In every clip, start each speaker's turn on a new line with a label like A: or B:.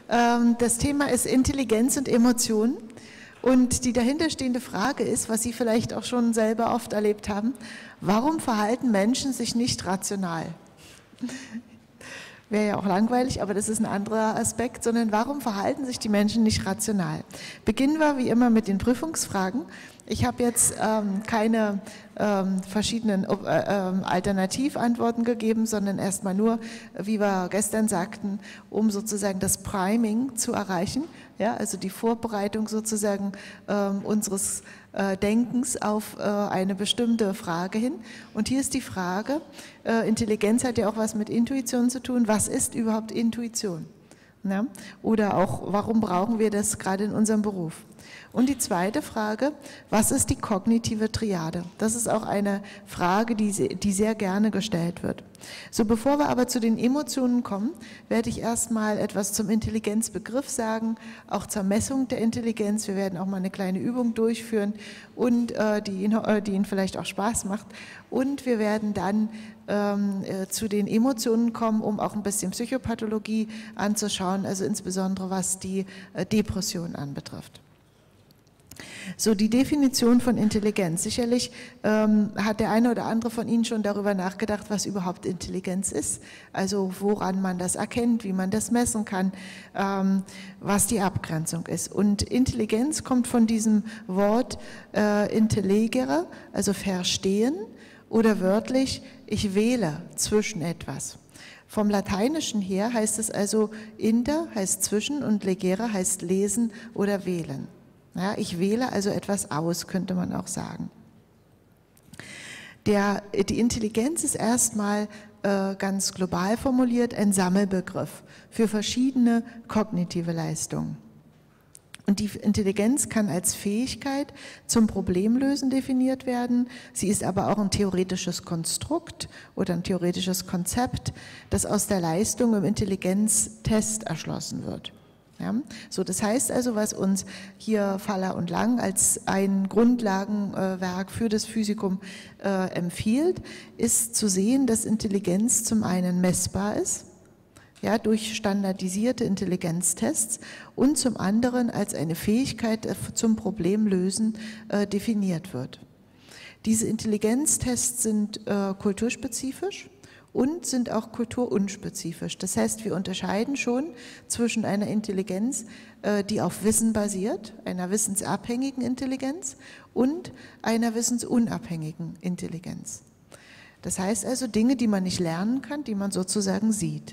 A: Das Thema ist Intelligenz und Emotionen. Und die dahinterstehende Frage ist, was Sie vielleicht auch schon selber oft erlebt haben: Warum verhalten Menschen sich nicht rational? Wäre ja auch langweilig, aber das ist ein anderer Aspekt, sondern warum verhalten sich die Menschen nicht rational? Beginnen wir wie immer mit den Prüfungsfragen. Ich habe jetzt keine verschiedenen Alternativantworten gegeben, sondern erstmal nur, wie wir gestern sagten, um sozusagen das Priming zu erreichen, ja, also die Vorbereitung sozusagen unseres Denkens auf eine bestimmte Frage hin. Und hier ist die Frage, Intelligenz hat ja auch was mit Intuition zu tun. Was ist überhaupt Intuition? Ja? Oder auch, warum brauchen wir das gerade in unserem Beruf? Und die zweite Frage, was ist die kognitive Triade? Das ist auch eine Frage, die sehr gerne gestellt wird. So, bevor wir aber zu den Emotionen kommen, werde ich erstmal etwas zum Intelligenzbegriff sagen, auch zur Messung der Intelligenz. Wir werden auch mal eine kleine Übung durchführen, und die Ihnen vielleicht auch Spaß macht. Und wir werden dann zu den Emotionen kommen, um auch ein bisschen Psychopathologie anzuschauen, also insbesondere was die Depression anbetrifft. So, die Definition von Intelligenz. Sicherlich hat der eine oder andere von Ihnen schon darüber nachgedacht, was überhaupt Intelligenz ist. Also woran man das erkennt, wie man das messen kann, was die Abgrenzung ist. Und Intelligenz kommt von diesem Wort intellegere, also verstehen, oder wörtlich, ich wähle zwischen etwas. Vom Lateinischen her heißt es also inter heißt zwischen und legere heißt lesen oder wählen. Ja, ich wähle also etwas aus, könnte man auch sagen. Die Intelligenz ist erstmal ganz global formuliert ein Sammelbegriff für verschiedene kognitive Leistungen. Und die Intelligenz kann als Fähigkeit zum Problemlösen definiert werden. Sie ist aber auch ein theoretisches Konstrukt oder ein theoretisches Konzept, das aus der Leistung im Intelligenztest erschlossen wird. Ja, so, das heißt also, was uns hier Faller und Lang als ein Grundlagenwerk für das Physikum empfiehlt, ist zu sehen, dass Intelligenz zum einen messbar ist, ja, durch standardisierte Intelligenztests, und zum anderen als eine Fähigkeit zum Problemlösen definiert wird. Diese Intelligenztests sind kulturspezifisch und sind auch kulturunspezifisch. Das heißt, wir unterscheiden schon zwischen einer Intelligenz, die auf Wissen basiert, einer wissensabhängigen Intelligenz, und einer wissensunabhängigen Intelligenz. Das heißt also Dinge, die man nicht lernen kann, die man sozusagen sieht.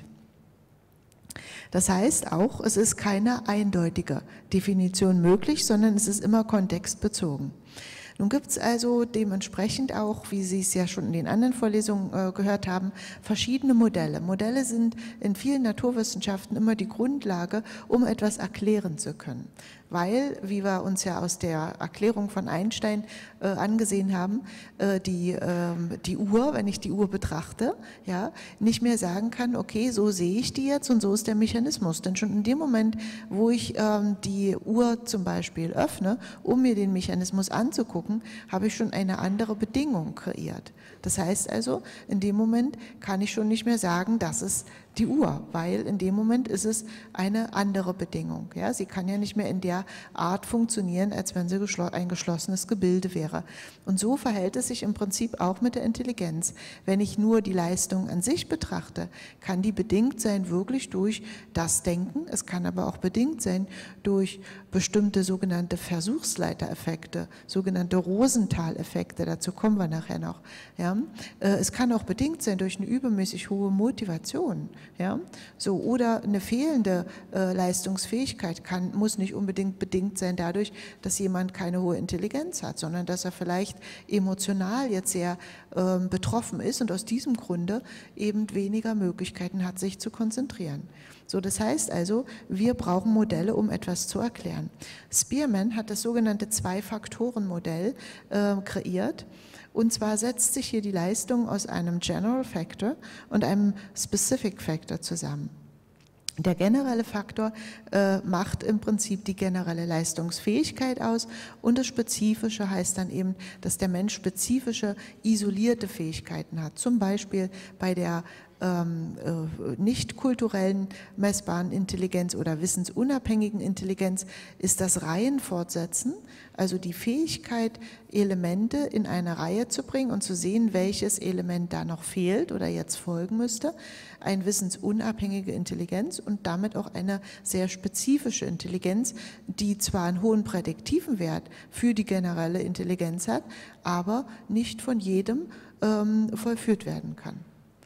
A: Das heißt auch, es ist keine eindeutige Definition möglich, sondern es ist immer kontextbezogen. Nun gibt es also dementsprechend auch, wie Sie es ja schon in den anderen Vorlesungen gehört haben, verschiedene Modelle. Modelle sind in vielen Naturwissenschaften immer die Grundlage, um etwas erklären zu können. Weil, wie wir uns ja aus der Erklärung von Einstein angesehen haben, die Uhr, wenn ich die Uhr betrachte, ja, nicht mehr sagen kann, okay, so sehe ich die jetzt und so ist der Mechanismus. Denn schon in dem Moment, wo ich die Uhr zum Beispiel öffne, um mir den Mechanismus anzugucken, habe ich schon eine andere Bedingung kreiert. Das heißt also, in dem Moment kann ich schon nicht mehr sagen, das ist die Uhr, weil in dem Moment ist es eine andere Bedingung. Ja, sie kann ja nicht mehr in der Art funktionieren, als wenn sie ein geschlossenes Gebilde wäre. Und so verhält es sich im Prinzip auch mit der Intelligenz. Wenn ich nur die Leistung an sich betrachte, kann die bedingt sein wirklich durch das Denken, es kann aber auch bedingt sein durch bestimmte sogenannte Versuchsleitereffekte, sogenannte Rosenthal-Effekte, dazu kommen wir nachher noch. Ja? Es kann auch bedingt sein durch eine übermäßig hohe Motivation. Ja, so, oder eine fehlende Leistungsfähigkeit muss nicht unbedingt bedingt sein dadurch, dass jemand keine hohe Intelligenz hat, sondern dass er vielleicht emotional jetzt sehr betroffen ist und aus diesem Grunde eben weniger Möglichkeiten hat, sich zu konzentrieren. So, das heißt also, wir brauchen Modelle, um etwas zu erklären. Spearman hat das sogenannte Zwei-Faktoren-Modell kreiert. Und zwar setzt sich hier die Leistung aus einem General Factor und einem Specific Factor zusammen. Der generelle Faktor macht im Prinzip die generelle Leistungsfähigkeit aus, und das Spezifische heißt dann eben, dass der Mensch spezifische, isolierte Fähigkeiten hat. Zum Beispiel bei der nicht kulturellen messbaren Intelligenz oder wissensunabhängigen Intelligenz ist das Reihenfortsetzen, also die Fähigkeit, Elemente in eine Reihe zu bringen und zu sehen, welches Element da noch fehlt oder jetzt folgen müsste. Eine wissensunabhängige Intelligenz und damit auch eine sehr spezifische Intelligenz, die zwar einen hohen prädiktiven Wert für die generelle Intelligenz hat, aber nicht von jedem vollführt werden kann.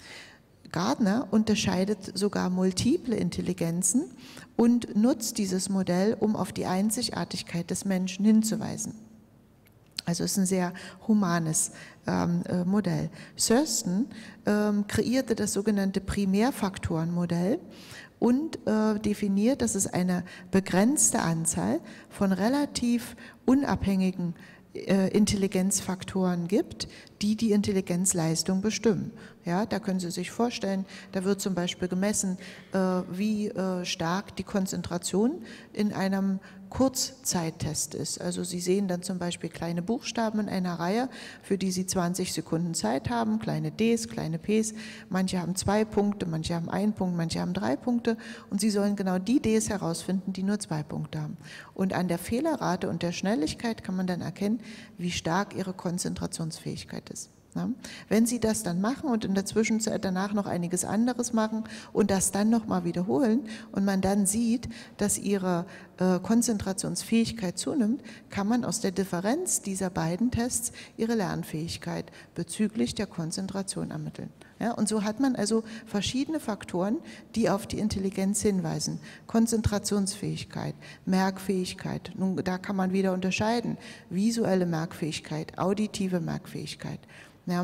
A: Gardner unterscheidet sogar multiple Intelligenzen und nutzt dieses Modell, um auf die Einzigartigkeit des Menschen hinzuweisen. Also es ist ein sehr humanes Modell. Thurston kreierte das sogenannte Primärfaktorenmodell und definiert, dass es eine begrenzte Anzahl von relativ unabhängigen Intelligenzfaktoren gibt, die die Intelligenzleistung bestimmen. Ja, da können Sie sich vorstellen, da wird zum Beispiel gemessen, wie stark die Konzentration in einem Kurzzeittest ist. Also Sie sehen dann zum Beispiel kleine Buchstaben in einer Reihe, für die Sie 20 Sekunden Zeit haben, kleine Ds, kleine Ps, manche haben 2 Punkte, manche haben 1 Punkt, manche haben 3 Punkte und Sie sollen genau die Ds herausfinden, die nur 2 Punkte haben. Und an der Fehlerrate und der Schnelligkeit kann man dann erkennen, wie stark Ihre Konzentrationsfähigkeit ist. Ja. Wenn Sie das dann machen und in der Zwischenzeit danach noch einiges anderes machen und das dann nochmal wiederholen und man dann sieht, dass Ihre Konzentrationsfähigkeit zunimmt, kann man aus der Differenz dieser beiden Tests Ihre Lernfähigkeit bezüglich der Konzentration ermitteln. Ja, und so hat man also verschiedene Faktoren, die auf die Intelligenz hinweisen. Konzentrationsfähigkeit, Merkfähigkeit, nun, da kann man wieder unterscheiden, visuelle Merkfähigkeit, auditive Merkfähigkeit. Ja,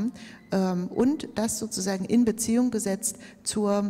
A: und das sozusagen in Beziehung gesetzt zur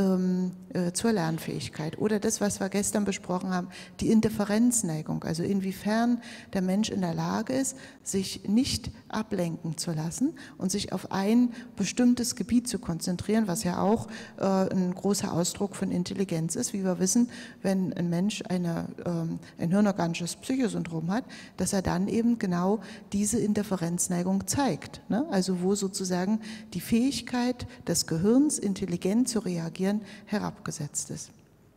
A: Lernfähigkeit. Oder das, was wir gestern besprochen haben, die Indifferenzneigung, also inwiefern der Mensch in der Lage ist, sich nicht ablenken zu lassen und sich auf ein bestimmtes Gebiet zu konzentrieren, was ja auch ein großer Ausdruck von Intelligenz ist. Wie wir wissen, wenn ein Mensch ein hirnorganisches Psychosyndrom hat, dass er dann eben genau diese Indifferenzneigung zeigt. Ne? Also wo sozusagen die Fähigkeit des Gehirns, intelligent zu reagieren, herabgesetzt ist.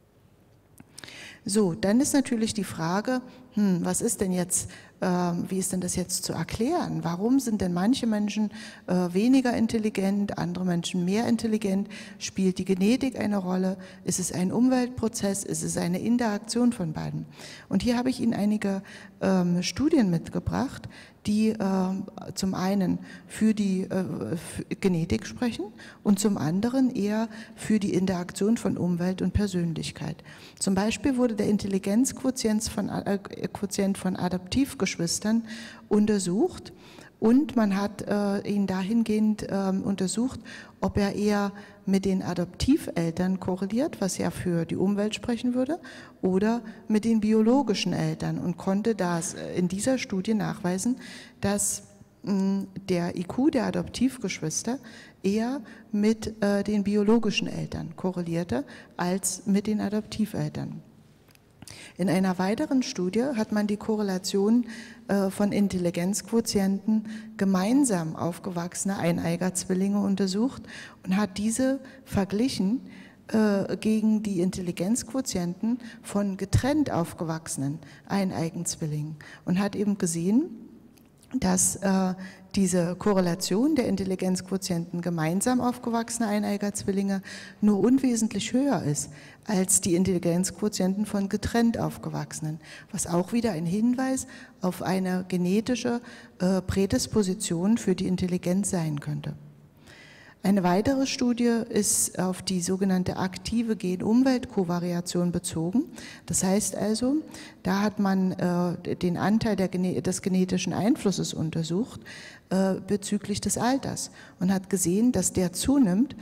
A: So, dann ist natürlich die Frage, was ist denn jetzt, wie ist denn das jetzt zu erklären? Warum sind denn manche Menschen weniger intelligent, andere Menschen mehr intelligent? Spielt die Genetik eine Rolle? Ist es ein Umweltprozess? Ist es eine Interaktion von beiden? Und hier habe ich Ihnen einige Studien mitgebracht, die zum einen für die Genetik sprechen und zum anderen eher für die Interaktion von Umwelt und Persönlichkeit. Zum Beispiel wurde der Intelligenzquotient von Adoptivgeschwistern untersucht und man hat ihn dahingehend untersucht, ob er eher mit den Adoptiveltern korreliert, was ja für die Umwelt sprechen würde, oder mit den biologischen Eltern und konnte das in dieser Studie nachweisen, dass der IQ der Adoptivgeschwister eher mit den biologischen Eltern korrelierte als mit den Adoptiveltern. In einer weiteren Studie hat man die Korrelation von Intelligenzquotienten gemeinsam aufgewachsener eineiger Zwillinge untersucht und hat diese verglichen gegen die Intelligenzquotienten von getrennt aufgewachsenen eineigen Zwillingen und hat eben gesehen, dass diese Korrelation der Intelligenzquotienten gemeinsam aufgewachsener eineiger Zwillinge nur unwesentlich höher ist als die Intelligenzquotienten von getrennt aufgewachsenen, was auch wieder ein Hinweis auf eine genetische Prädisposition für die Intelligenz sein könnte. Eine weitere Studie ist auf die sogenannte aktive Gen-Umwelt-Kovariation bezogen. Das heißt also, da hat man den Anteil des genetischen Einflusses untersucht bezüglich des Alters und hat gesehen, dass der zunimmt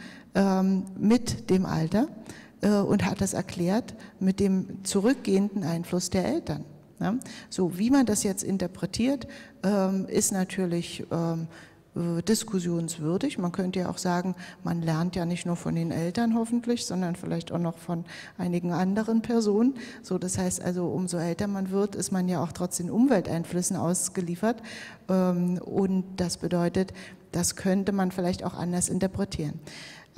A: mit dem Alter und hat das erklärt mit dem zurückgehenden Einfluss der Eltern. Ja? So wie man das jetzt interpretiert, ist natürlich diskussionswürdig. Man könnte ja auch sagen, man lernt ja nicht nur von den Eltern hoffentlich, sondern vielleicht auch noch von einigen anderen Personen. So, das heißt also, umso älter man wird, ist man ja auch trotzdem Umwelteinflüssen ausgeliefert. Und das bedeutet, das könnte man vielleicht auch anders interpretieren.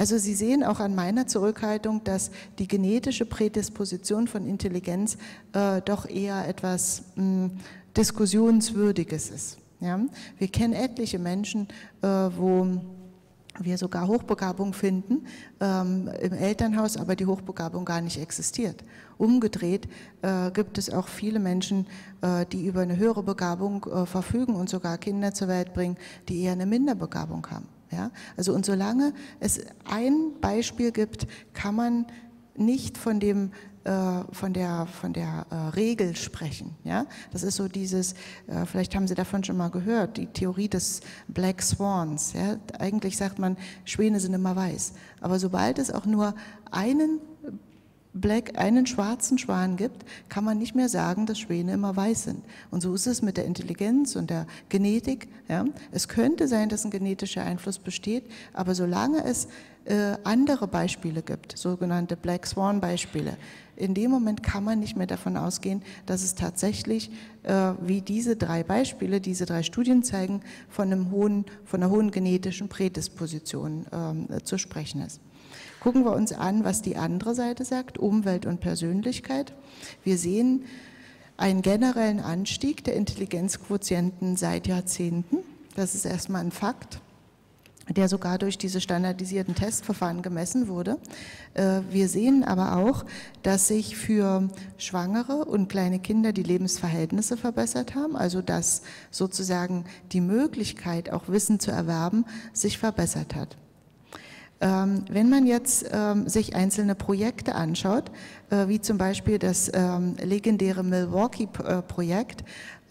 A: Also Sie sehen auch an meiner Zurückhaltung, dass die genetische Prädisposition von Intelligenz doch eher etwas Diskussionswürdiges ist. Ja? Wir kennen etliche Menschen, wo wir sogar Hochbegabung finden im Elternhaus, aber die Hochbegabung gar nicht existiert. Umgedreht gibt es auch viele Menschen, die über eine höhere Begabung verfügen und sogar Kinder zur Welt bringen, die eher eine Minderbegabung haben. Ja? Also und solange es ein Beispiel gibt, kann man nicht von der Regel sprechen. Ja? Das ist so dieses, vielleicht haben Sie davon schon mal gehört, die Theorie des Black Swans. Ja? Eigentlich sagt man, Schwäne sind immer weiß. Aber sobald es auch nur einen schwarzen Schwan gibt, kann man nicht mehr sagen, dass Schwäne immer weiß sind. Und so ist es mit der Intelligenz und der Genetik. Ja? Es könnte sein, dass ein genetischer Einfluss besteht, aber solange es andere Beispiele gibt, sogenannte Black Swan Beispiele, in dem Moment kann man nicht mehr davon ausgehen, dass es tatsächlich, wie diese 3 Beispiele, diese 3 Studien zeigen, von einer hohen genetischen Prädisposition zu sprechen ist. Gucken wir uns an, was die andere Seite sagt, Umwelt und Persönlichkeit. Wir sehen einen generellen Anstieg der Intelligenzquotienten seit Jahrzehnten. Das ist erstmal ein Fakt, der sogar durch diese standardisierten Testverfahren gemessen wurde. Wir sehen aber auch, dass sich für Schwangere und kleine Kinder die Lebensverhältnisse verbessert haben, also dass sozusagen die Möglichkeit, auch Wissen zu erwerben, sich verbessert hat. Wenn man jetzt sich einzelne Projekte anschaut, wie zum Beispiel das legendäre Milwaukee-Projekt,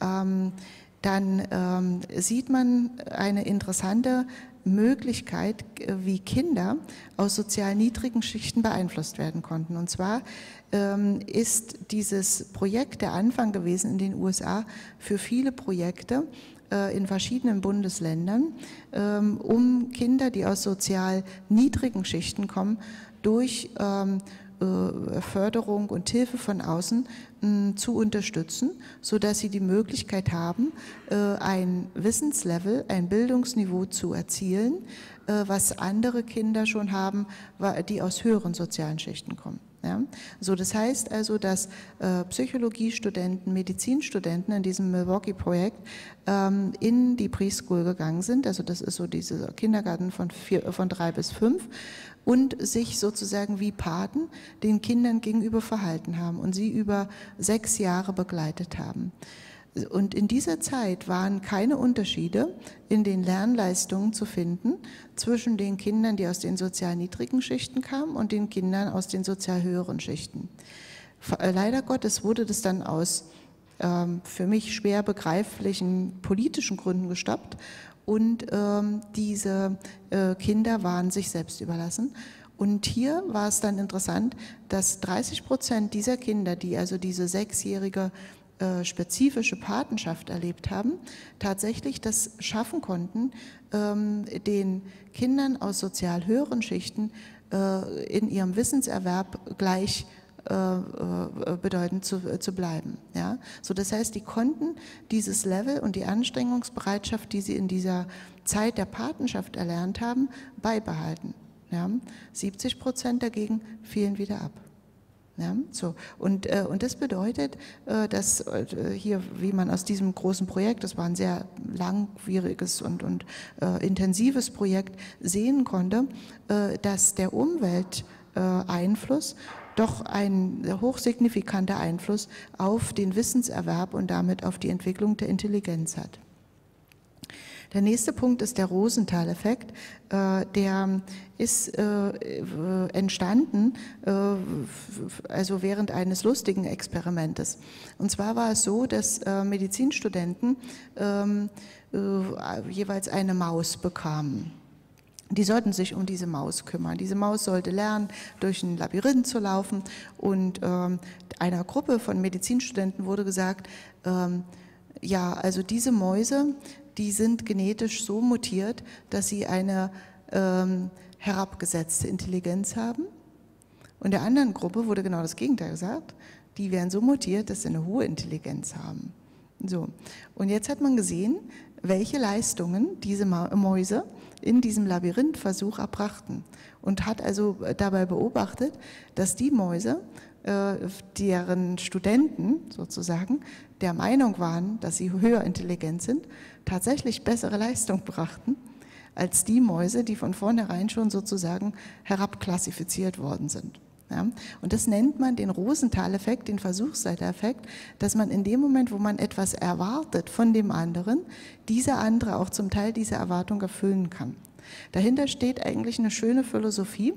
A: dann sieht man eine interessante Möglichkeit, wie Kinder aus sozial niedrigen Schichten beeinflusst werden konnten. Und zwar ist dieses Projekt der Anfang gewesen in den USA für viele Projekte in verschiedenen Bundesländern, um Kinder, die aus sozial niedrigen Schichten kommen, durch Förderung und Hilfe von außen zu unterstützen, sodass sie die Möglichkeit haben, ein Wissenslevel, ein Bildungsniveau zu erzielen, was andere Kinder schon haben, die aus höheren sozialen Schichten kommen. Ja? So, das heißt also, dass Psychologiestudenten, Medizinstudenten in diesem Milwaukee-Projekt in die Preschool gegangen sind, also das ist so dieser Kindergarten von 3 bis 5, und sich sozusagen wie Paten den Kindern gegenüber verhalten haben und sie über 6 Jahre begleitet haben. Und in dieser Zeit waren keine Unterschiede in den Lernleistungen zu finden zwischen den Kindern, die aus den sozial niedrigen Schichten kamen, und den Kindern aus den sozial höheren Schichten. Leider Gottes wurde das dann aus für mich schwer begreiflichen politischen Gründen gestoppt, und diese Kinder waren sich selbst überlassen. Und hier war es dann interessant, dass 30% dieser Kinder, die also diese 6-jährige spezifische Patenschaft erlebt haben, tatsächlich das schaffen konnten, den Kindern aus sozial höheren Schichten in ihrem Wissenserwerb gleich bedeutend zu bleiben. Ja? So, das heißt, die konnten dieses Level und die Anstrengungsbereitschaft, die sie in dieser Zeit der Patenschaft erlernt haben, beibehalten. Ja? 70% dagegen fielen wieder ab. Ja, so. Und das bedeutet, dass hier, wie man aus diesem großen Projekt, das war ein sehr langwieriges und intensives Projekt, sehen konnte, dass der Umwelteinfluss doch ein hochsignifikanter Einfluss auf den Wissenserwerb und damit auf die Entwicklung der Intelligenz hat. Der nächste Punkt ist der Rosenthal-Effekt. Der ist entstanden also während eines lustigen Experimentes. Und zwar war es so, dass Medizinstudenten jeweils eine Maus bekamen. Die sollten sich um diese Maus kümmern. Diese Maus sollte lernen, durch ein Labyrinth zu laufen. Und einer Gruppe von Medizinstudenten wurde gesagt, ja, also diese Mäuse, die sind genetisch so mutiert, dass sie eine herabgesetzte Intelligenz haben. Und der anderen Gruppe wurde genau das Gegenteil gesagt. Die wären so mutiert, dass sie eine hohe Intelligenz haben. So, und jetzt hat man gesehen, welche Leistungen diese Mäuse in diesem Labyrinthversuch erbrachten und hat also dabei beobachtet, dass die Mäuse, deren Studenten sozusagen der Meinung waren, dass sie höher intelligent sind, tatsächlich bessere Leistung brachten als die Mäuse, die von vornherein schon sozusagen herabklassifiziert worden sind. Ja, und das nennt man den Rosenthal-Effekt, den Versuchsleitereffekt, dass man in dem Moment, wo man etwas erwartet von dem anderen, dieser andere auch zum Teil diese Erwartung erfüllen kann. Dahinter steht eigentlich eine schöne Philosophie,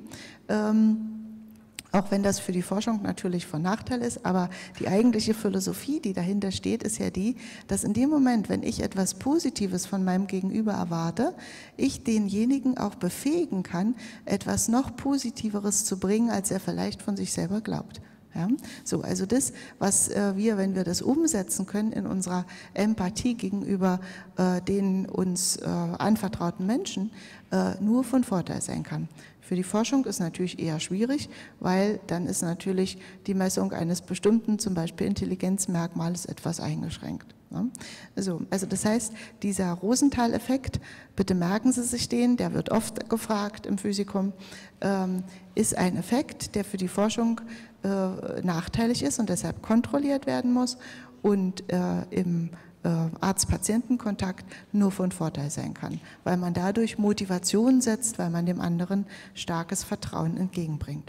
A: auch wenn das für die Forschung natürlich von Nachteil ist, aber die eigentliche Philosophie, die dahinter steht, ist ja die, dass in dem Moment, wenn ich etwas Positives von meinem Gegenüber erwarte, ich denjenigen auch befähigen kann, etwas noch Positiveres zu bringen, als er vielleicht von sich selber glaubt. Ja, so, also das, was wir, wenn wir das umsetzen können in unserer Empathie gegenüber den uns anvertrauten Menschen, nur von Vorteil sein kann. Für die Forschung ist natürlich eher schwierig, weil dann ist natürlich die Messung eines bestimmten, zum Beispiel Intelligenzmerkmals, etwas eingeschränkt. Ja? Also das heißt, dieser Rosenthal-Effekt, bitte merken Sie sich den, der wird oft gefragt im Physikum, ist ein Effekt, der für die Forschung nachteilig ist und deshalb kontrolliert werden muss und im Arzt-Patienten-Kontakt nur von Vorteil sein kann, weil man dadurch Motivation setzt, weil man dem anderen starkes Vertrauen entgegenbringt.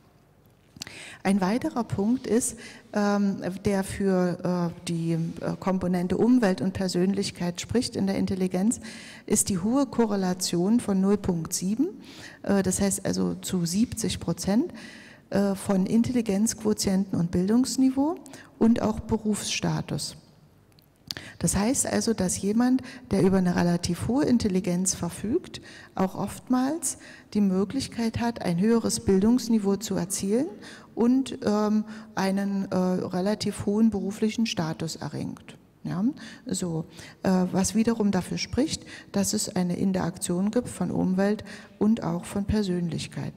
A: Ein weiterer Punkt ist, der für die Komponente Umwelt und Persönlichkeit spricht in der Intelligenz, ist die hohe Korrelation von 0,7, das heißt also zu 70% von Intelligenzquotienten und Bildungsniveau und auch Berufsstatus. Das heißt also, dass jemand, der über eine relativ hohe Intelligenz verfügt, auch oftmals die Möglichkeit hat, ein höheres Bildungsniveau zu erzielen und einen relativ hohen beruflichen Status erringt. Ja, so, was wiederum dafür spricht, dass es eine Interaktion gibt von Umwelt und auch von Persönlichkeit.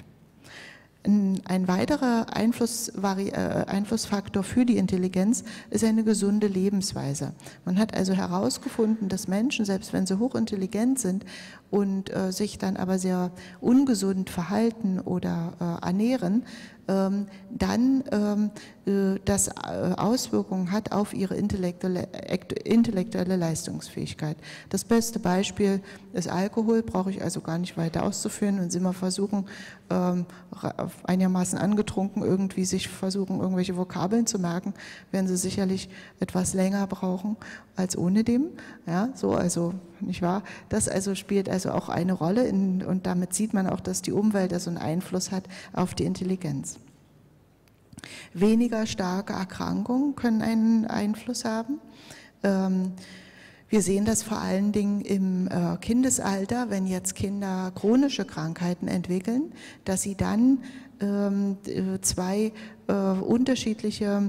A: Ein weiterer Einflussfaktor für die Intelligenz ist eine gesunde Lebensweise. Man hat also herausgefunden, dass Menschen, selbst wenn sie hochintelligent sind und sich dann aber sehr ungesund verhalten oder ernähren, dann das Auswirkungen hat auf ihre intellektuelle Leistungsfähigkeit. Das beste Beispiel ist Alkohol, brauche ich also gar nicht weiter auszuführen. Wenn Sie mal versuchen, einigermaßen angetrunken irgendwie sich versuchen, irgendwelche Vokabeln zu merken, werden Sie sicherlich etwas länger brauchen als ohne dem. Ja, so, also, nicht wahr? Das also spielt also auch eine Rolle und damit sieht man auch, dass die Umwelt also einen Einfluss hat auf die Intelligenz. Weniger starke Erkrankungen können einen Einfluss haben. Wir sehen das vor allen Dingen im Kindesalter, wenn jetzt Kinder chronische Krankheiten entwickeln, dass sie dann zwei unterschiedliche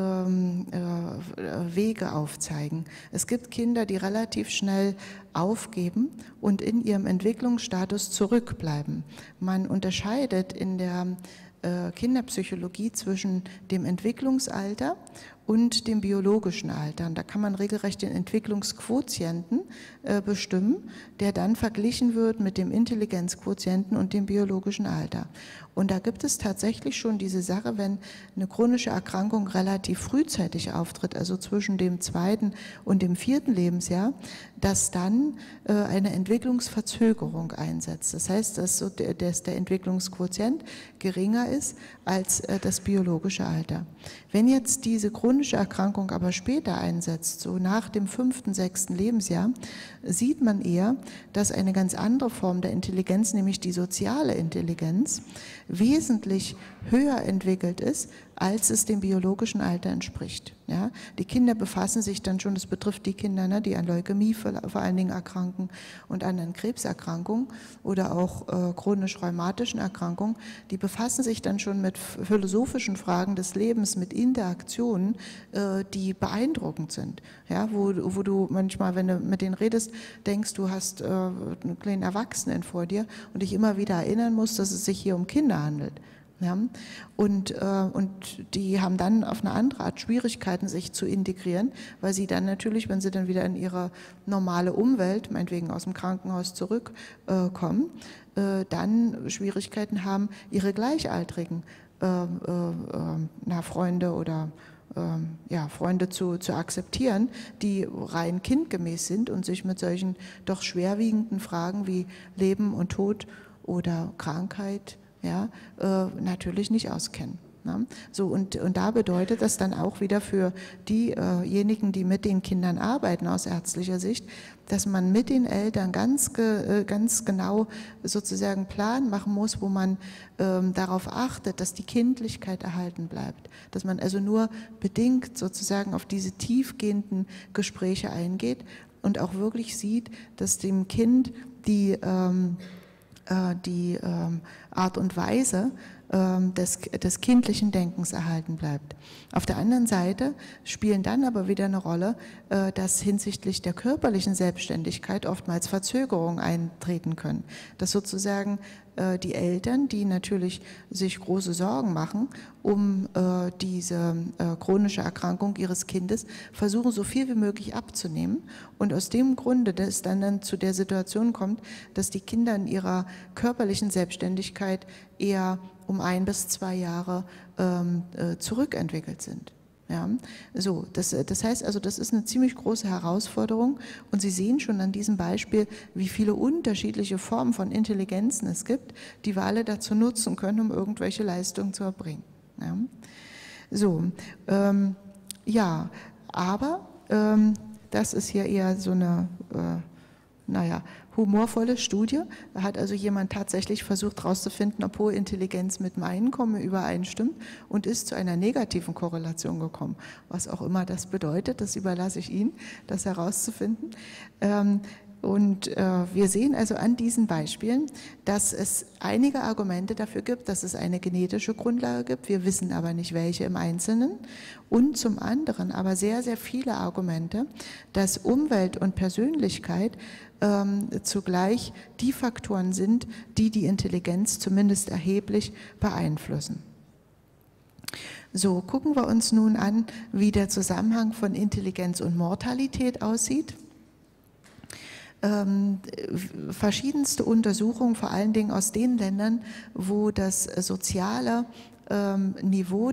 A: Wege aufzeigen. Es gibt Kinder, die relativ schnell aufgeben und in ihrem Entwicklungsstatus zurückbleiben. Man unterscheidet in der Kinderpsychologie zwischen dem Entwicklungsalter und dem biologischen Alter. Und da kann man regelrecht den Entwicklungsquotienten bestimmen, der dann verglichen wird mit dem Intelligenzquotienten und dem biologischen Alter. Und da gibt es tatsächlich schon diese Sache, wenn eine chronische Erkrankung relativ frühzeitig auftritt, also zwischen dem 2. und dem 4. Lebensjahr, dass dann eine Entwicklungsverzögerung einsetzt. Das heißt, dass der Entwicklungsquotient geringer ist als das biologische Alter. Wenn jetzt diese chronische Erkrankung aber später einsetzt, so nach dem 5., 6. Lebensjahr, sieht man eher, dass eine ganz andere Form der Intelligenz, nämlich die soziale Intelligenz, wesentlich höher entwickelt ist, als es dem biologischen Alter entspricht. Ja, die Kinder befassen sich dann schon, das betrifft die Kinder, ne, die an Leukämie vor allen Dingen erkranken und anderen Krebserkrankungen oder auch chronisch-rheumatischen Erkrankungen, die befassen sich dann schon mit philosophischen Fragen des Lebens, mit Interaktionen, die beeindruckend sind. Ja, wo du manchmal, wenn du mit denen redest, denkst, du hast einen kleinen Erwachsenen vor dir und dich immer wieder erinnern musst, dass es sich hier um Kinder handelt. Ja? Und die haben dann auf eine andere Art Schwierigkeiten, sich zu integrieren, weil sie dann natürlich, wenn sie dann wieder in ihre normale Umwelt, meinetwegen aus dem Krankenhaus zurückkommen, dann Schwierigkeiten haben, ihre Gleichaltrigen Freunde oder Freunde zu akzeptieren, die rein kindgemäß sind und sich mit solchen doch schwerwiegenden Fragen wie Leben und Tod oder Krankheit natürlich nicht auskennen. Ne? So, und da bedeutet das dann auch wieder für diejenigen, die mit den Kindern arbeiten aus ärztlicher Sicht, dass man mit den Eltern ganz genau sozusagen einen Plan machen muss, wo man darauf achtet, dass die Kindlichkeit erhalten bleibt. Dass man also nur bedingt sozusagen auf diese tiefgehenden Gespräche eingeht und auch wirklich sieht, dass dem Kind die Art und Weise des kindlichen Denkens erhalten bleibt. Auf der anderen Seite spielen dann aber wieder eine Rolle, dass hinsichtlich der körperlichen Selbstständigkeit oftmals Verzögerungen eintreten können. Dass sozusagen die Eltern, die natürlich sich große Sorgen machen um diese chronische Erkrankung ihres Kindes, versuchen so viel wie möglich abzunehmen und aus dem Grunde, dass es dann zu der Situation kommt, dass die Kinder in ihrer körperlichen Selbstständigkeit eher um 1 bis 2 Jahre zurückentwickelt sind. Ja, so, das heißt also, das ist eine ziemlich große Herausforderung und Sie sehen schon an diesem Beispiel, wie viele unterschiedliche Formen von Intelligenzen es gibt, die wir alle dazu nutzen können, um irgendwelche Leistungen zu erbringen. Ja, so, aber das ist hier eher so eine, humorvolle Studie. Da hat also jemand tatsächlich versucht herauszufinden, ob hohe Intelligenz mit dem Einkommen übereinstimmt und ist zu einer negativen Korrelation gekommen. Was auch immer das bedeutet, das überlasse ich Ihnen, das herauszufinden. Wir sehen also an diesen Beispielen, dass es einige Argumente dafür gibt, dass es eine genetische Grundlage gibt. Wir wissen aber nicht, welche im Einzelnen. Und zum anderen aber sehr, sehr viele Argumente, dass Umwelt und Persönlichkeit zugleich die Faktoren sind, die die Intelligenz zumindest erheblich beeinflussen. So, gucken wir uns nun an, wie der Zusammenhang von Intelligenz und Mortalität aussieht. Verschiedenste Untersuchungen, vor allen Dingen aus den Ländern, wo das soziale Niveau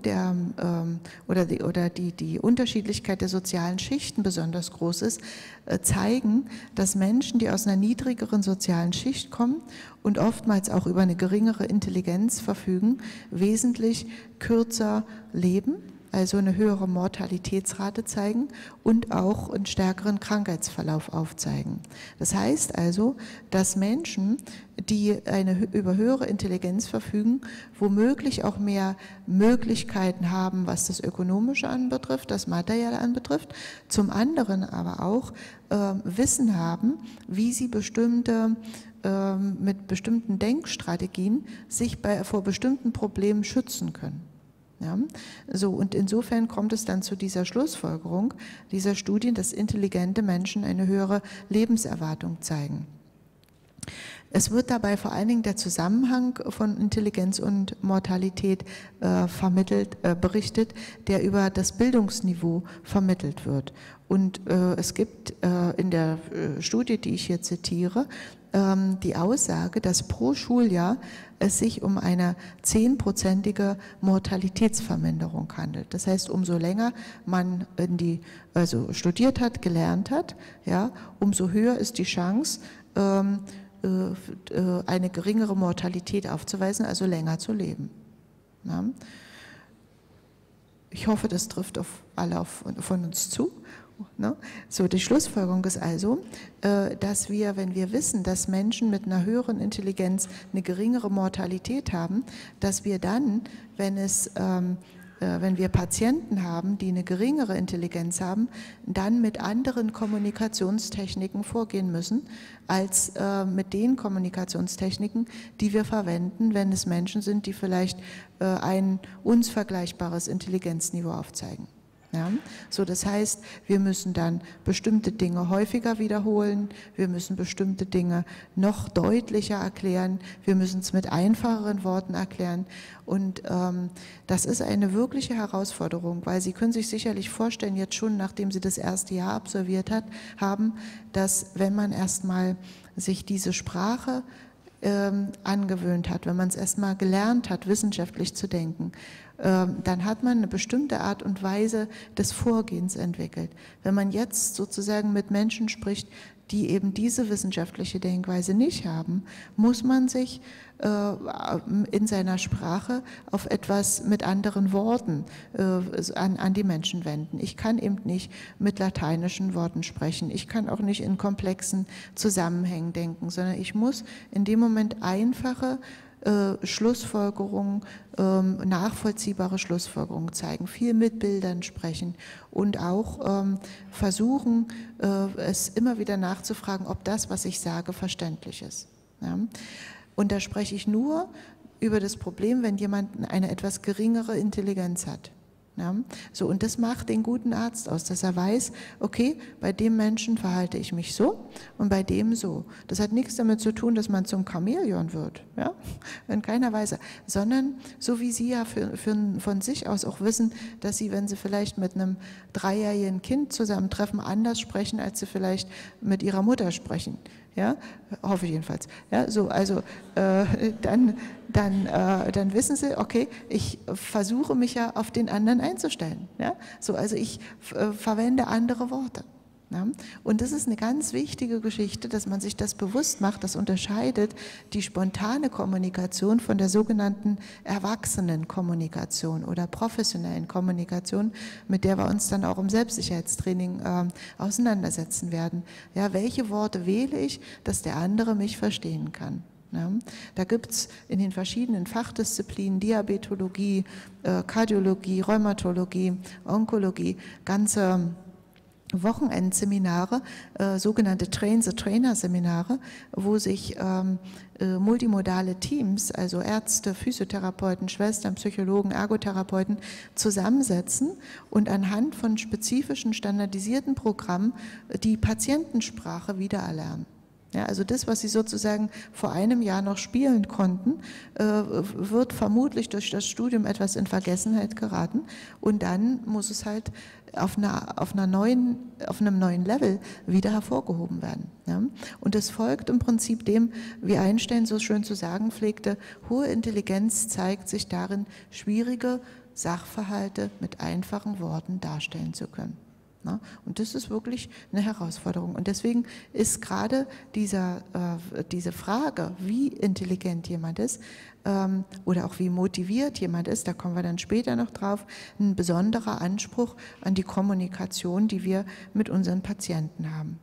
A: die Unterschiedlichkeit der sozialen Schichten besonders groß ist, zeigen, dass Menschen, die aus einer niedrigeren sozialen Schicht kommen und oftmals auch über eine geringere Intelligenz verfügen, wesentlich kürzer leben, also eine höhere Mortalitätsrate zeigen und auch einen stärkeren Krankheitsverlauf aufzeigen. Das heißt also, dass Menschen, die über höhere Intelligenz verfügen, womöglich auch mehr Möglichkeiten haben, was das Ökonomische anbetrifft, das Materielle anbetrifft, zum anderen aber auch Wissen haben, wie sie mit bestimmten Denkstrategien sich vor bestimmten Problemen schützen können. Ja, so, und insofern kommt es dann zu dieser Schlussfolgerung dieser Studien, dass intelligente Menschen eine höhere Lebenserwartung zeigen. Es wird dabei vor allen Dingen der Zusammenhang von Intelligenz und Mortalität berichtet, der über das Bildungsniveau vermittelt wird. Und es gibt in der Studie, die ich hier zitiere, die Aussage, dass pro Schuljahr es sich um eine 10-prozentige Mortalitätsverminderung handelt. Das heißt, umso länger man studiert hat, gelernt hat, ja, umso höher ist die Chance, eine geringere Mortalität aufzuweisen, also länger zu leben. Ja. Ich hoffe, das trifft auf alle von uns zu. Ne? So, die Schlussfolgerung ist also, dass wir, wenn wir wissen, dass Menschen mit einer höheren Intelligenz eine geringere Mortalität haben, dass wir dann, wenn wir Patienten haben, die eine geringere Intelligenz haben, dann mit anderen Kommunikationstechniken vorgehen müssen, als mit den Kommunikationstechniken, die wir verwenden, wenn es Menschen sind, die vielleicht ein uns vergleichbares Intelligenzniveau aufzeigen. Ja, so, das heißt, wir müssen dann bestimmte Dinge häufiger wiederholen, wir müssen bestimmte Dinge noch deutlicher erklären, wir müssen es mit einfacheren Worten erklären und das ist eine wirkliche Herausforderung, weil Sie können sich sicherlich vorstellen, jetzt schon nachdem Sie das erste Jahr absolviert haben, dass wenn man erstmal sich diese Sprache angewöhnt hat, wenn man es erstmal gelernt hat, wissenschaftlich zu denken, dann hat man eine bestimmte Art und Weise des Vorgehens entwickelt. Wenn man jetzt sozusagen mit Menschen spricht, die eben diese wissenschaftliche Denkweise nicht haben, muss man sich in seiner Sprache auf etwas mit anderen Worten an die Menschen wenden. Ich kann eben nicht mit lateinischen Worten sprechen, ich kann auch nicht in komplexen Zusammenhängen denken, sondern ich muss in dem Moment einfache Schlussfolgerungen, nachvollziehbare Schlussfolgerungen zeigen, viel mit Bildern sprechen und auch versuchen, es immer wieder nachzufragen, ob das, was ich sage, verständlich ist. Ja? Und da spreche ich nur über das Problem, wenn jemand eine etwas geringere Intelligenz hat. Ja, so, und das macht den guten Arzt aus, dass er weiß, okay, bei dem Menschen verhalte ich mich so und bei dem so. Das hat nichts damit zu tun, dass man zum Chamäleon wird, ja? In keiner Weise, sondern so wie Sie ja von sich aus auch wissen, dass Sie, wenn Sie vielleicht mit einem 3-jährigen Kind zusammentreffen, anders sprechen, als Sie vielleicht mit Ihrer Mutter sprechen. Ja, hoffe ich jedenfalls. Ja, so, also dann wissen Sie, okay, ich versuche mich ja auf den anderen einzustellen. Ja, so, also ich verwende andere Worte. Ja? Und das ist eine ganz wichtige Geschichte, dass man sich das bewusst macht. Das unterscheidet die spontane Kommunikation von der sogenannten Erwachsenenkommunikation oder professionellen Kommunikation, mit der wir uns dann auch im Selbstsicherheitstraining auseinandersetzen werden. Ja, welche Worte wähle ich, dass der andere mich verstehen kann? Ja, da gibt es in den verschiedenen Fachdisziplinen, Diabetologie, Kardiologie, Rheumatologie, Onkologie, ganze Wochenendseminare, sogenannte Train-the-Trainer-Seminare, wo sich multimodale Teams, also Ärzte, Physiotherapeuten, Schwestern, Psychologen, Ergotherapeuten zusammensetzen und anhand von spezifischen standardisierten Programmen die Patientensprache wiedererlernen. Ja, also das, was Sie sozusagen vor einem Jahr noch spielen konnten, wird vermutlich durch das Studium etwas in Vergessenheit geraten und dann muss es halt auf einem neuen Level wieder hervorgehoben werden. Ja? Und das folgt im Prinzip dem, wie Einstein so schön zu sagen pflegte, hohe Intelligenz zeigt sich darin, schwierige Sachverhalte mit einfachen Worten darstellen zu können. Und das ist wirklich eine Herausforderung. Und deswegen ist gerade diese Frage, wie intelligent jemand ist oder auch wie motiviert jemand ist, da kommen wir dann später noch drauf, ein besonderer Anspruch an die Kommunikation, die wir mit unseren Patienten haben.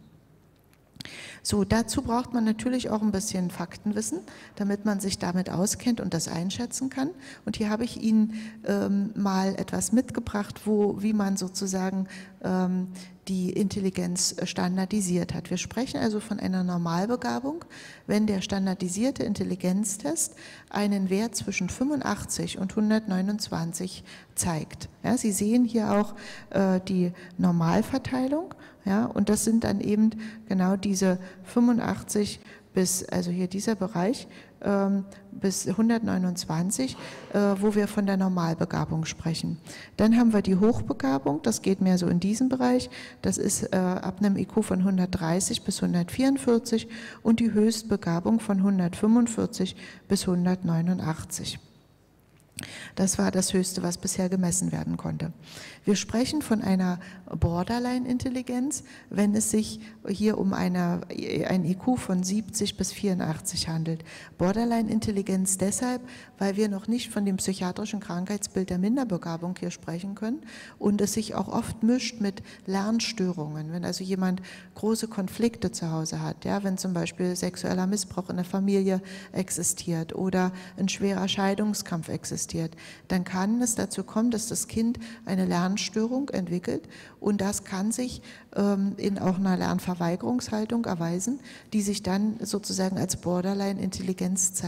A: So, dazu braucht man natürlich auch ein bisschen Faktenwissen, damit man sich damit auskennt und das einschätzen kann. Und hier habe ich Ihnen mal etwas mitgebracht, wie man sozusagen die Intelligenz standardisiert hat. Wir sprechen also von einer Normalbegabung, wenn der standardisierte Intelligenztest einen Wert zwischen 85 und 129 zeigt. Ja, Sie sehen hier auch die Normalverteilung. Ja, und das sind dann eben genau diese 85 bis, also hier dieser Bereich, bis 129, wo wir von der Normalbegabung sprechen. Dann haben wir die Hochbegabung, das geht mehr so in diesem Bereich, das ist ab einem IQ von 130 bis 144 und die Höchstbegabung von 145 bis 189. Das war das Höchste, was bisher gemessen werden konnte. Wir sprechen von einer Borderline-Intelligenz, wenn es sich hier um ein IQ von 70 bis 84 handelt. Borderline-Intelligenz deshalb, weil wir noch nicht von dem psychiatrischen Krankheitsbild der Minderbegabung hier sprechen können und es sich auch oft mischt mit Lernstörungen. Wenn also jemand große Konflikte zu Hause hat, ja, wenn zum Beispiel sexueller Missbrauch in der Familie existiert oder ein schwerer Scheidungskampf existiert, dann kann es dazu kommen, dass das Kind eine Lernstörung entwickelt und das kann sich in auch einer Lernverweigerungshaltung erweisen, die sich dann sozusagen als Borderline-Intelligenz zeigt.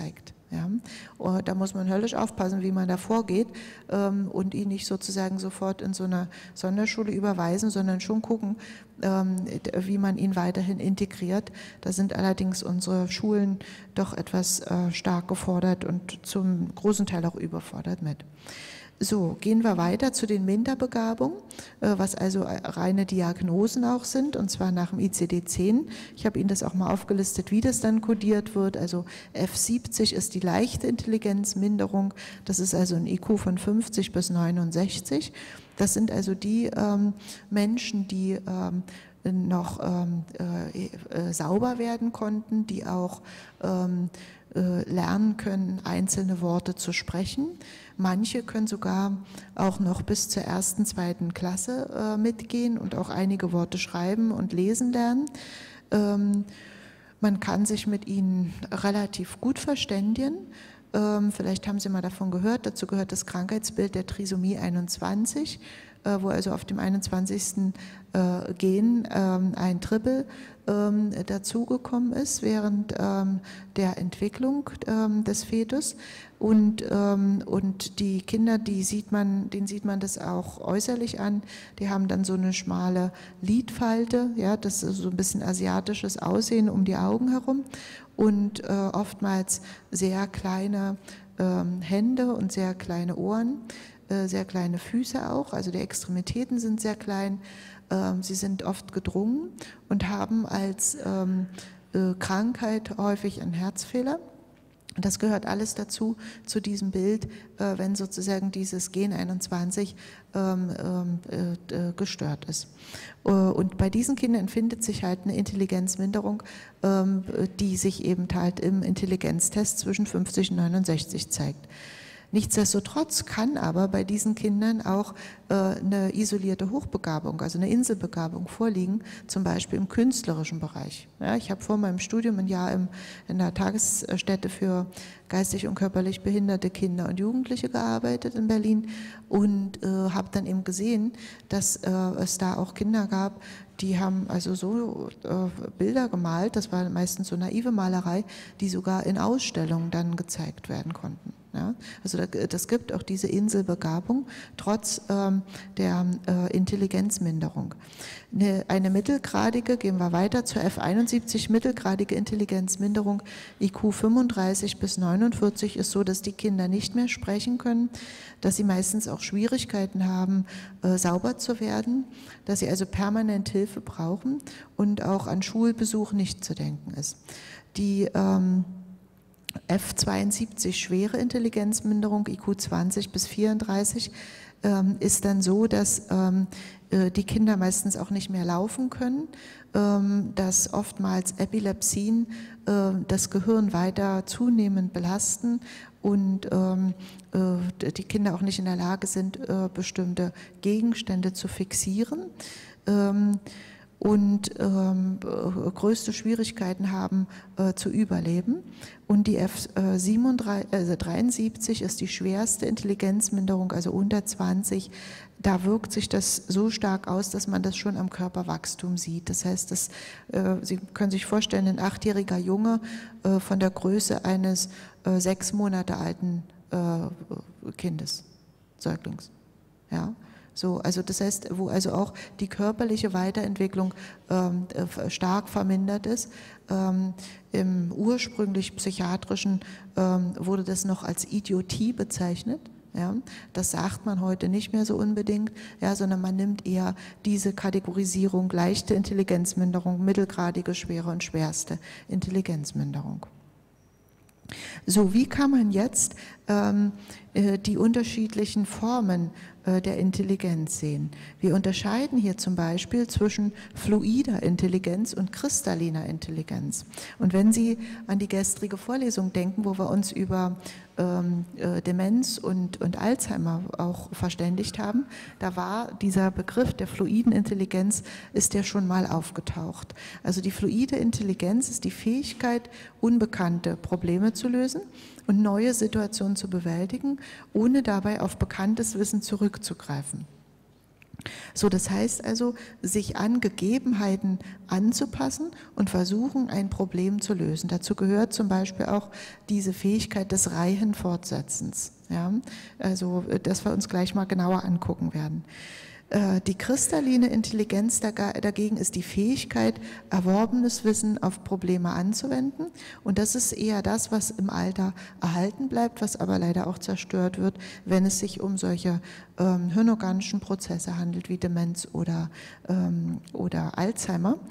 A: Ja? Da muss man höllisch aufpassen, wie man da vorgeht und ihn nicht sozusagen sofort in so eine Sonderschule überweisen, sondern schon gucken, wie man ihn weiterhin integriert. Da sind allerdings unsere Schulen doch etwas stark gefordert und zum großen Teil auch überfordert mit. So, gehen wir weiter zu den Minderbegabungen, was also reine Diagnosen auch sind, und zwar nach dem ICD-10. Ich habe Ihnen das auch mal aufgelistet, wie das dann kodiert wird. Also F70 ist die leichte Intelligenzminderung, das ist also ein IQ von 50 bis 69. Das sind also die Menschen, die noch sauber werden konnten, die auch lernen können, einzelne Worte zu sprechen. Manche können sogar auch noch bis zur 1., 2. Klasse mitgehen und auch einige Worte schreiben und lesen lernen. Man kann sich mit ihnen relativ gut verständigen. Vielleicht haben Sie mal davon gehört, dazu gehört das Krankheitsbild der Trisomie 21, wo also auf dem 21. Gen ein Triple dazugekommen ist während der Entwicklung des Fetus. Und die Kinder, denen sieht man das auch äußerlich an, die haben dann so eine schmale Lidfalte, ja, das ist so ein bisschen asiatisches Aussehen um die Augen herum und oftmals sehr kleine Hände und sehr kleine Ohren, sehr kleine Füße auch, also die Extremitäten sind sehr klein, sie sind oft gedrungen und haben als Krankheit häufig einen Herzfehler. Das gehört alles dazu, zu diesem Bild, wenn sozusagen dieses Gen 21 gestört ist. Und bei diesen Kindern findet sich halt eine Intelligenzminderung, die sich eben halt im Intelligenztest zwischen 50 und 69 zeigt. Nichtsdestotrotz kann aber bei diesen Kindern auch eine isolierte Hochbegabung, also eine Inselbegabung vorliegen, zum Beispiel im künstlerischen Bereich. Ja, ich habe vor meinem Studium ein Jahr in der Tagesstätte für geistig und körperlich behinderte Kinder und Jugendliche gearbeitet in Berlin und habe dann eben gesehen, dass es da auch Kinder gab, die haben also so Bilder gemalt, das war meistens so naive Malerei, die sogar in Ausstellungen dann gezeigt werden konnten. Ja? Also das gibt auch diese Inselbegabung, trotz der Intelligenzminderung. Eine mittelgradige, gehen wir weiter zur F71, mittelgradige Intelligenzminderung, IQ 35 bis 49 ist so, dass die Kinder nicht mehr sprechen können, dass sie meistens auch Schwierigkeiten haben, sauber zu werden, dass sie also permanent Hilfe brauchen und auch an Schulbesuch nicht zu denken ist. Die F72 schwere Intelligenzminderung, IQ 20 bis 34, ist dann so, dass die Kinder meistens auch nicht mehr laufen können, dass oftmals Epilepsien das Gehirn weiter zunehmend belasten und die Kinder auch nicht in der Lage sind, bestimmte Gegenstände zu fixieren. Und größte Schwierigkeiten haben zu überleben. Und die F73 ist die schwerste Intelligenzminderung, also unter 20. Da wirkt sich das so stark aus, dass man das schon am Körperwachstum sieht. Das heißt, Sie können sich vorstellen, ein 8-jähriger Junge von der Größe eines 6 Monate alten Kindes, Säuglings. Ja. So, also das heißt, wo also auch die körperliche Weiterentwicklung stark vermindert ist. Im ursprünglich psychiatrischen wurde das noch als Idiotie bezeichnet. Ja, das sagt man heute nicht mehr so unbedingt, ja, sondern man nimmt eher diese Kategorisierung leichte Intelligenzminderung, mittelgradige, schwere und schwerste Intelligenzminderung. So, wie kann man jetzt die unterschiedlichen Formen der Intelligenz sehen? Wir unterscheiden hier zum Beispiel zwischen fluider Intelligenz und kristalliner Intelligenz. Und wenn Sie an die gestrige Vorlesung denken, wo wir uns über Demenz und Alzheimer auch verständigt haben, da war dieser Begriff der fluiden Intelligenz, ist der schon mal aufgetaucht. Also die fluide Intelligenz ist die Fähigkeit, unbekannte Probleme zu lösen und neue Situationen zu bewältigen, ohne dabei auf bekanntes Wissen zurückzugreifen. So, das heißt also, sich an Gegebenheiten anzupassen und versuchen, ein Problem zu lösen. Dazu gehört zum Beispiel auch diese Fähigkeit des Reihenfortsetzens. Ja? Also, das wir uns gleich mal genauer angucken werden. Die kristalline Intelligenz dagegen ist die Fähigkeit, erworbenes Wissen auf Probleme anzuwenden. Und das ist eher das, was im Alter erhalten bleibt, was aber leider auch zerstört wird, wenn es sich um solche hirnorganischen Prozesse handelt, wie Demenz oder Alzheimer.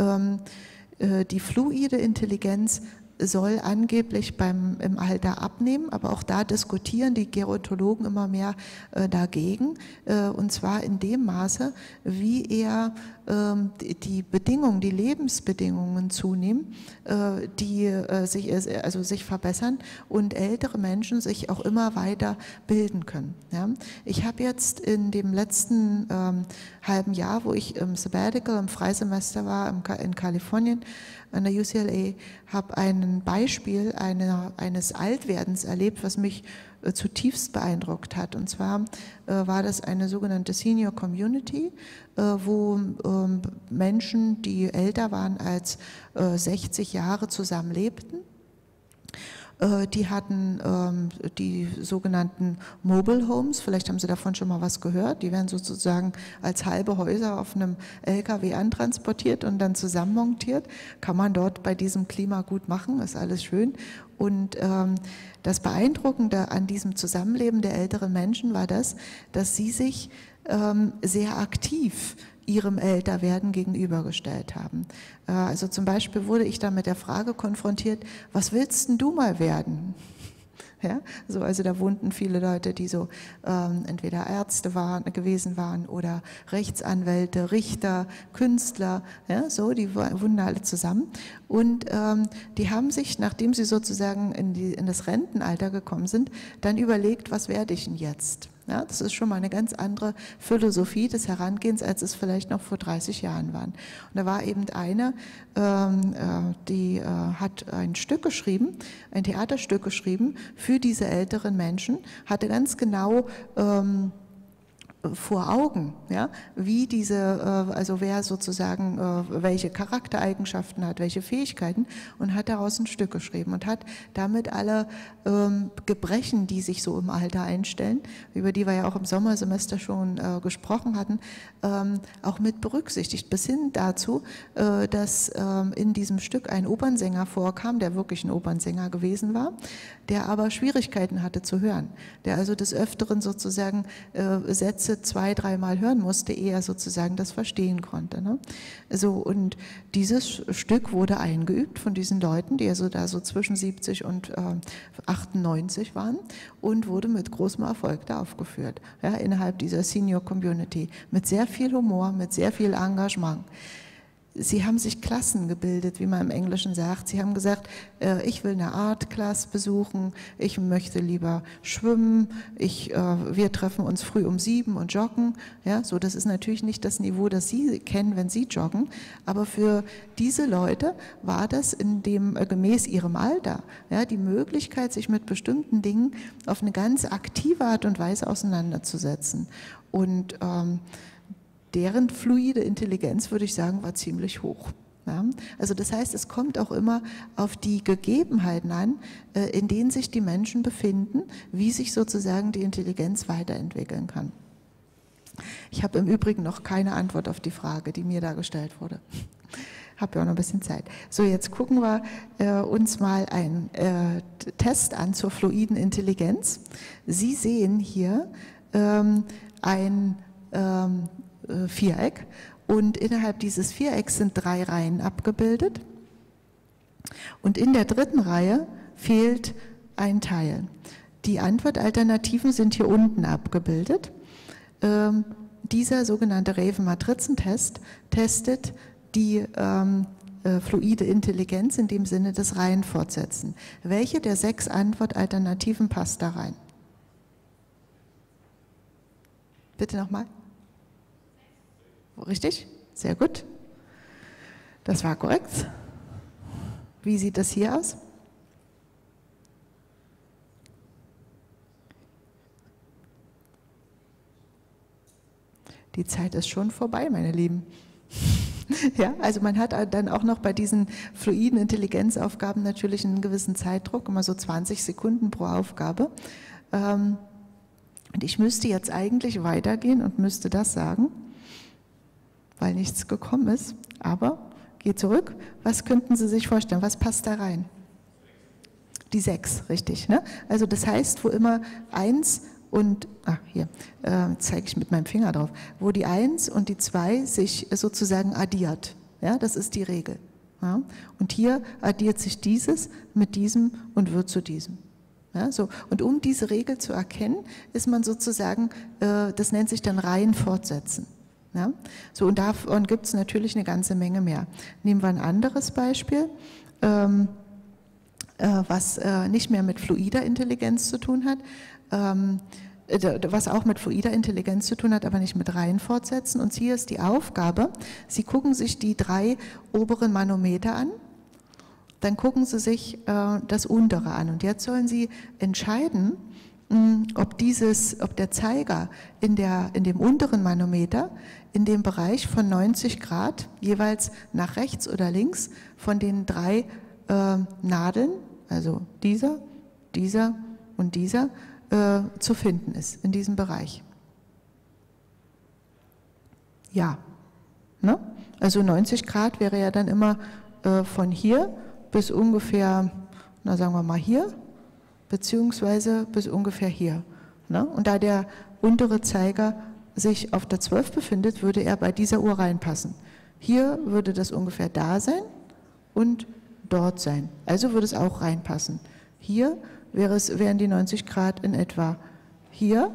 A: Die fluide Intelligenz soll angeblich im Alter abnehmen, aber auch da diskutieren die Gerontologen immer mehr dagegen, und zwar in dem Maße, wie eher die Bedingungen, die Lebensbedingungen zunehmen, die sich verbessern und ältere Menschen sich auch immer weiter bilden können. Ja? Ich habe jetzt in dem letzten halben Jahr, wo ich im Sabbatical, im Freisemester war in Kalifornien, an der UCLA, habe ein Beispiel eines Altwerdens erlebt, was mich zutiefst beeindruckt hat. Und zwar war das eine sogenannte Senior Community, wo Menschen, die älter waren als 60 Jahre, zusammen lebten. Die hatten die sogenannten Mobile Homes, vielleicht haben Sie davon schon mal was gehört, die werden sozusagen als halbe Häuser auf einem LKW antransportiert und dann zusammenmontiert. Kann man dort bei diesem Klima gut machen, ist alles schön. Und das Beeindruckende an diesem Zusammenleben der älteren Menschen war das, dass sie sich sehr aktiv ihrem Älterwerden gegenübergestellt haben. Also zum Beispiel wurde ich da mit der Frage konfrontiert, was willst denn du mal werden? Ja, also da wohnten viele Leute, die so entweder Ärzte gewesen waren oder Rechtsanwälte, Richter, Künstler, ja, so, die wohnen alle zusammen. Und die haben sich, nachdem sie sozusagen in das Rentenalter gekommen sind, dann überlegt, was werde ich denn jetzt? Ja, das ist schon mal eine ganz andere Philosophie des Herangehens, als es vielleicht noch vor 30 Jahren waren. Und da war eben eine, die hat ein Stück geschrieben, ein Theaterstück geschrieben für diese älteren Menschen, hatte ganz genau vor Augen, ja, wie also wer sozusagen welche Charaktereigenschaften hat, welche Fähigkeiten, und hat daraus ein Stück geschrieben und hat damit alle Gebrechen, die sich so im Alter einstellen, über die wir ja auch im Sommersemester schon gesprochen hatten, auch mit berücksichtigt, bis hin dazu, dass in diesem Stück ein Opernsänger vorkam, der wirklich ein Opernsänger gewesen war, der aber Schwierigkeiten hatte zu hören, der also des Öfteren sozusagen Sätze 2-, 3-mal hören musste, ehe er sozusagen das verstehen konnte. Ne? So, und dieses Stück wurde eingeübt von diesen Leuten, die also da so zwischen 70 und 98 waren, und wurde mit großem Erfolg da aufgeführt, ja, innerhalb dieser Senior Community, mit sehr viel Humor, mit sehr viel Engagement. Sie haben sich Klassen gebildet, wie man im Englischen sagt. Sie haben gesagt, ich will eine Art-Class besuchen, ich möchte lieber schwimmen, wir treffen uns früh um 7 und joggen. Ja, so, das ist natürlich nicht das Niveau, das Sie kennen, wenn Sie joggen, aber für diese Leute war das gemäß ihrem Alter, ja, die Möglichkeit, sich mit bestimmten Dingen auf eine ganz aktive Art und Weise auseinanderzusetzen. Und deren fluide Intelligenz, würde ich sagen, war ziemlich hoch. Ja? Also das heißt, es kommt auch immer auf die Gegebenheiten an, in denen sich die Menschen befinden, wie sich sozusagen die Intelligenz weiterentwickeln kann. Ich habe im Übrigen noch keine Antwort auf die Frage, die mir da gestellt wurde. Habe ja auch noch ein bisschen Zeit. So, jetzt gucken wir uns mal einen Test an zur fluiden Intelligenz. Sie sehen hier ein Viereck, und innerhalb dieses Vierecks sind 3 Reihen abgebildet, und in der 3. Reihe fehlt ein Teil. Die Antwortalternativen sind hier unten abgebildet. Dieser sogenannte Raven-Matrizentest testet die fluide Intelligenz in dem Sinne des Reihenfortsetzen. Welche der 6 Antwortalternativen passt da rein? Bitte nochmal. Richtig? Sehr gut. Das war korrekt. Wie sieht das hier aus? die Zeit ist schon vorbei, meine Lieben. Ja, also man hat dann auch noch bei diesen fluiden Intelligenzaufgaben natürlich einen gewissen Zeitdruck, immer so 20 Sekunden pro Aufgabe. Und ich müsste jetzt eigentlich weitergehen und müsste das sagen, weil nichts gekommen ist. Aber geh zurück. Was könnten Sie sich vorstellen? Was passt da rein? Die 6, richtig. Ne? Also das heißt, wo immer 1 und, hier zeige ich mit meinem Finger drauf, wo die 1 und die 2 sich sozusagen addiert. Ja, das ist die Regel. Ja? Und hier addiert sich dieses mit diesem und wird zu diesem. Ja, so. Und um diese Regel zu erkennen, ist man sozusagen, das nennt sich dann Reihen fortsetzen. Ja? So, und davon gibt es natürlich eine ganze Menge mehr. Nehmen wir ein anderes Beispiel, was nicht mehr mit fluider Intelligenz zu tun hat, was auch mit fluider Intelligenz zu tun hat, aber nicht mit Reihen fortsetzen. Und hier ist die Aufgabe, Sie gucken sich die 3 oberen Manometer an, dann gucken Sie sich das untere an. Und jetzt sollen Sie entscheiden, ob der Zeiger in dem unteren Manometer in dem Bereich von 90 Grad jeweils nach rechts oder links von den 3 Nadeln, also dieser und dieser, zu finden ist in diesem Bereich. Ja, ne? Also 90 Grad wäre ja dann immer von hier bis ungefähr, na sagen wir mal hier, beziehungsweise bis ungefähr hier. Ne? Und da der untere Zeiger sich auf der 12 befindet, würde er bei dieser Uhr reinpassen. Hier würde das ungefähr da sein und dort sein. Also würde es auch reinpassen. Hier wären die 90 Grad in etwa hier.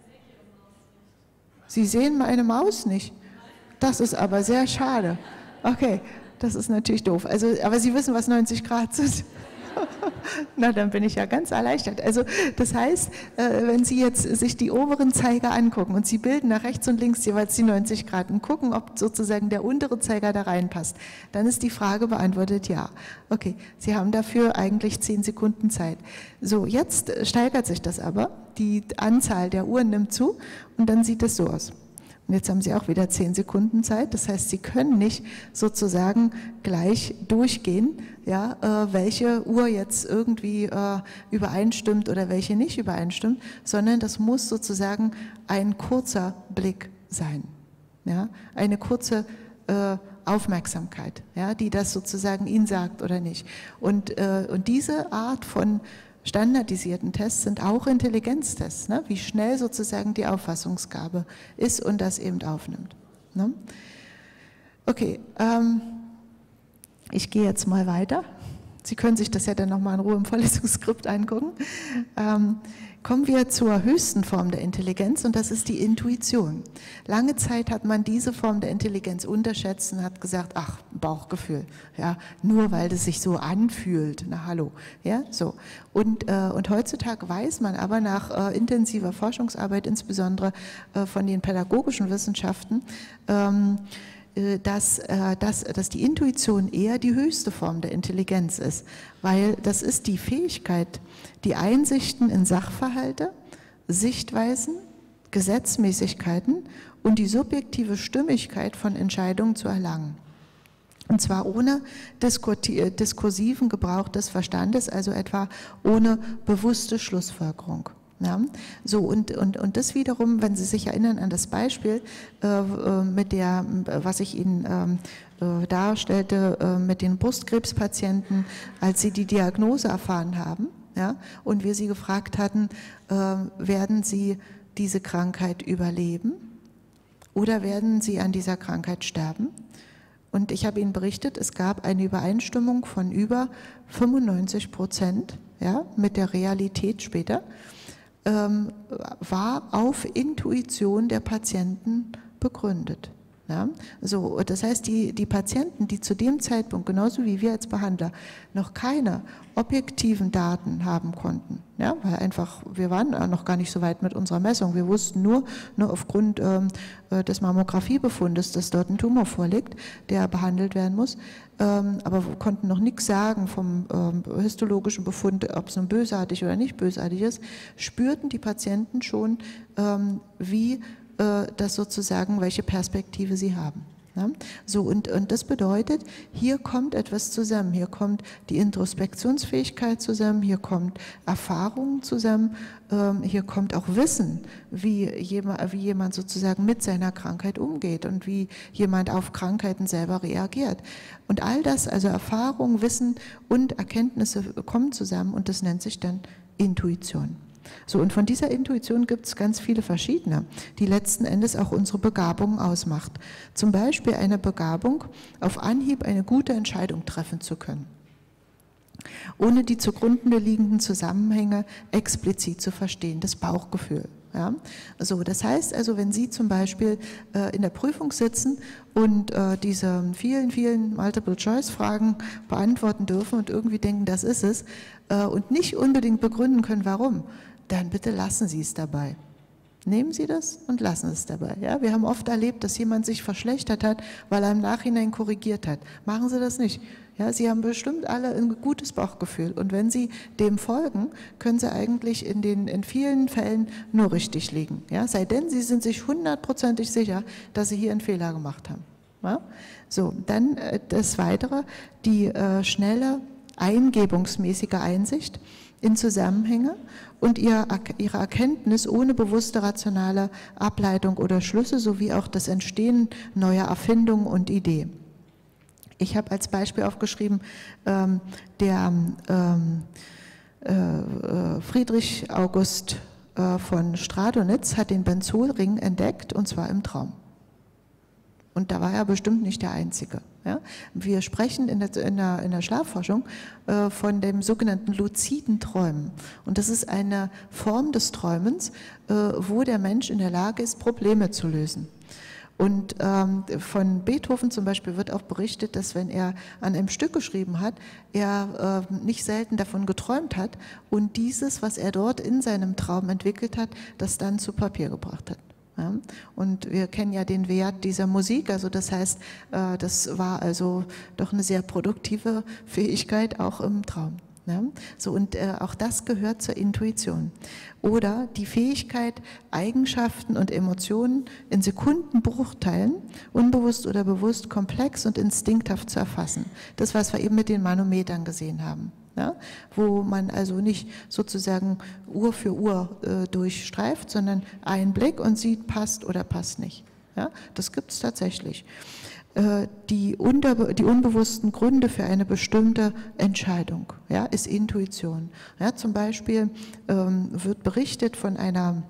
A: Sie sehen meine Maus nicht. Das ist aber sehr schade. Okay, das ist natürlich doof. Also, aber Sie wissen, was 90 Grad sind. Na, dann bin ich ja ganz erleichtert. Also das heißt, wenn Sie jetzt sich die oberen Zeiger angucken und Sie bilden nach rechts und links jeweils die 90 Grad und gucken, ob sozusagen der untere Zeiger da reinpasst, dann ist die Frage beantwortet, ja. Okay, Sie haben dafür eigentlich 10 Sekunden Zeit. So, jetzt steigert sich das aber, die Anzahl der Uhren nimmt zu und dann sieht es so aus. Und jetzt haben Sie auch wieder 10 Sekunden Zeit, das heißt, Sie können nicht sozusagen gleich durchgehen, ja, welche Uhr jetzt irgendwie übereinstimmt oder welche nicht übereinstimmt, sondern das muss sozusagen ein kurzer Blick sein, ja, eine kurze Aufmerksamkeit, ja, die das sozusagen Ihnen sagt oder nicht. Und diese Art von standardisierten Tests sind auch Intelligenztests, ne? Wie schnell sozusagen die Auffassungsgabe ist und das eben aufnimmt. Ne? Okay, ich gehe jetzt mal weiter. Sie können sich das ja dann nochmal in Ruhe im Vorlesungsskript angucken. Kommen wir zur höchsten Form der Intelligenz und das ist die Intuition. Lange Zeit hat man diese Form der Intelligenz unterschätzt und hat gesagt, ach, Bauchgefühl, ja, nur weil das sich so anfühlt, na hallo, ja, so. Und heutzutage weiß man aber nach intensiver Forschungsarbeit, insbesondere von den pädagogischen Wissenschaften, dass die Intuition eher die höchste Form der Intelligenz ist, weil das ist die Fähigkeit, die Einsichten in Sachverhalte, Sichtweisen, Gesetzmäßigkeiten und die subjektive Stimmigkeit von Entscheidungen zu erlangen. Und zwar ohne diskursiven Gebrauch des Verstandes, also etwa ohne bewusste Schlussfolgerung. Ja, so und das wiederum, wenn Sie sich erinnern an das Beispiel, was ich Ihnen darstellte mit den Brustkrebspatienten, als sie die Diagnose erfahren haben, ja, und wir sie gefragt hatten, werden sie diese Krankheit überleben oder werden sie an dieser Krankheit sterben? Und ich habe Ihnen berichtet, es gab eine Übereinstimmung von über 95%, ja, mit der Realität später. War auf Intuition der Patienten begründet. Ja? So, das heißt, die Patienten, die zu dem Zeitpunkt, genauso wie wir als Behandler, noch keine objektiven Daten haben konnten, ja? Weil einfach, wir waren noch gar nicht so weit mit unserer Messung, wir wussten nur aufgrund des Mammografiebefundes, dass dort ein Tumor vorliegt, der behandelt werden muss, aber wir konnten noch nichts sagen vom histologischen Befund, ob es nun bösartig oder nicht bösartig ist, spürten die Patienten schon, wie das sozusagen, welche Perspektive sie haben. Ja? So, und das bedeutet, hier kommt etwas zusammen, hier kommt die Introspektionsfähigkeit zusammen, hier kommt Erfahrung zusammen, hier kommt auch Wissen, wie jemand sozusagen mit seiner Krankheit umgeht und wie jemand auf Krankheiten selber reagiert. Und all das, also Erfahrung, Wissen und Erkenntnisse kommen zusammen und das nennt sich dann Intuition. So, und von dieser Intuition gibt es ganz viele verschiedene, die letzten Endes auch unsere Begabung ausmacht. Zum Beispiel eine Begabung, auf Anhieb eine gute Entscheidung treffen zu können, ohne die zugrunde liegenden Zusammenhänge explizit zu verstehen, das Bauchgefühl. Ja? So, das heißt also, wenn Sie zum Beispiel in der Prüfung sitzen und diese vielen Multiple-Choice-Fragen beantworten dürfen und irgendwie denken, das ist es, und nicht unbedingt begründen können, warum, dann bitte lassen Sie es dabei. Nehmen Sie das und lassen es dabei. Ja? Wir haben oft erlebt, dass jemand sich verschlechtert hat, weil er im Nachhinein korrigiert hat. Machen Sie das nicht. Ja, Sie haben bestimmt alle ein gutes Bauchgefühl und wenn Sie dem folgen, können Sie eigentlich in vielen Fällen nur richtig liegen. Ja? Sei denn, Sie sind sich 100%ig sicher, dass Sie hier einen Fehler gemacht haben. Ja? So, dann das Weitere, die schnelle, eingebungsmäßige Einsicht in Zusammenhänge und ihre Erkenntnis ohne bewusste rationale Ableitung oder Schlüsse sowie auch das Entstehen neuer Erfindungen und Ideen. Ich habe als Beispiel aufgeschrieben, der Friedrich August von Stradonitz hat den Benzolring entdeckt und zwar im Traum. Und da war er bestimmt nicht der Einzige. Ja? Wir sprechen in der Schlafforschung von dem sogenannten luziden Träumen. Und das ist eine Form des Träumens, wo der Mensch in der Lage ist, Probleme zu lösen. Und von Beethoven zum Beispiel wird auch berichtet, dass wenn er an einem Stück geschrieben hat, er nicht selten davon geträumt hat und dieses, was er dort in seinem Traum entwickelt hat, das dann zu Papier gebracht hat. Ja, und wir kennen ja den Wert dieser Musik, also das heißt, das war also doch eine sehr produktive Fähigkeit auch im Traum. Ja, so, und auch das gehört zur Intuition. Oder die Fähigkeit, Eigenschaften und Emotionen in Sekundenbruchteilen, unbewusst oder bewusst, komplex und instinkthaft zu erfassen. Das, was wir eben mit den Manometern gesehen haben. Ja, wo man also nicht sozusagen Uhr für Uhr durchstreift, sondern einen Blick und sieht, passt oder passt nicht. Ja, das gibt es tatsächlich. Die unbewussten Gründe für eine bestimmte Entscheidung, ja, ist Intuition. Ja, zum Beispiel wird berichtet von einer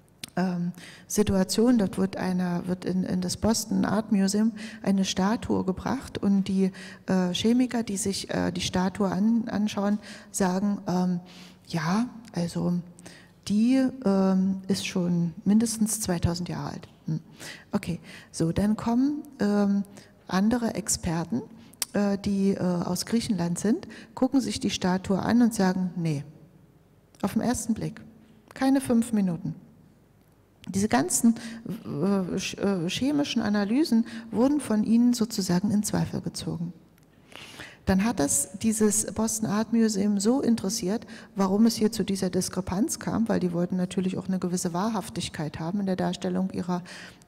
A: Situation, dort wird in das Boston Art Museum eine Statue gebracht und die Chemiker, die sich die Statue anschauen, sagen, ja, also die ist schon mindestens 2000 Jahre alt. Okay, so, dann kommen andere Experten, die aus Griechenland sind, gucken sich die Statue an und sagen, nee, auf den ersten Blick, keine 5 Minuten. Diese ganzen chemischen Analysen wurden von ihnen sozusagen in Zweifel gezogen. Dann hat das dieses Boston Art Museum so interessiert, warum es hier zu dieser Diskrepanz kam, weil die wollten natürlich auch eine gewisse Wahrhaftigkeit haben in der Darstellung ihrer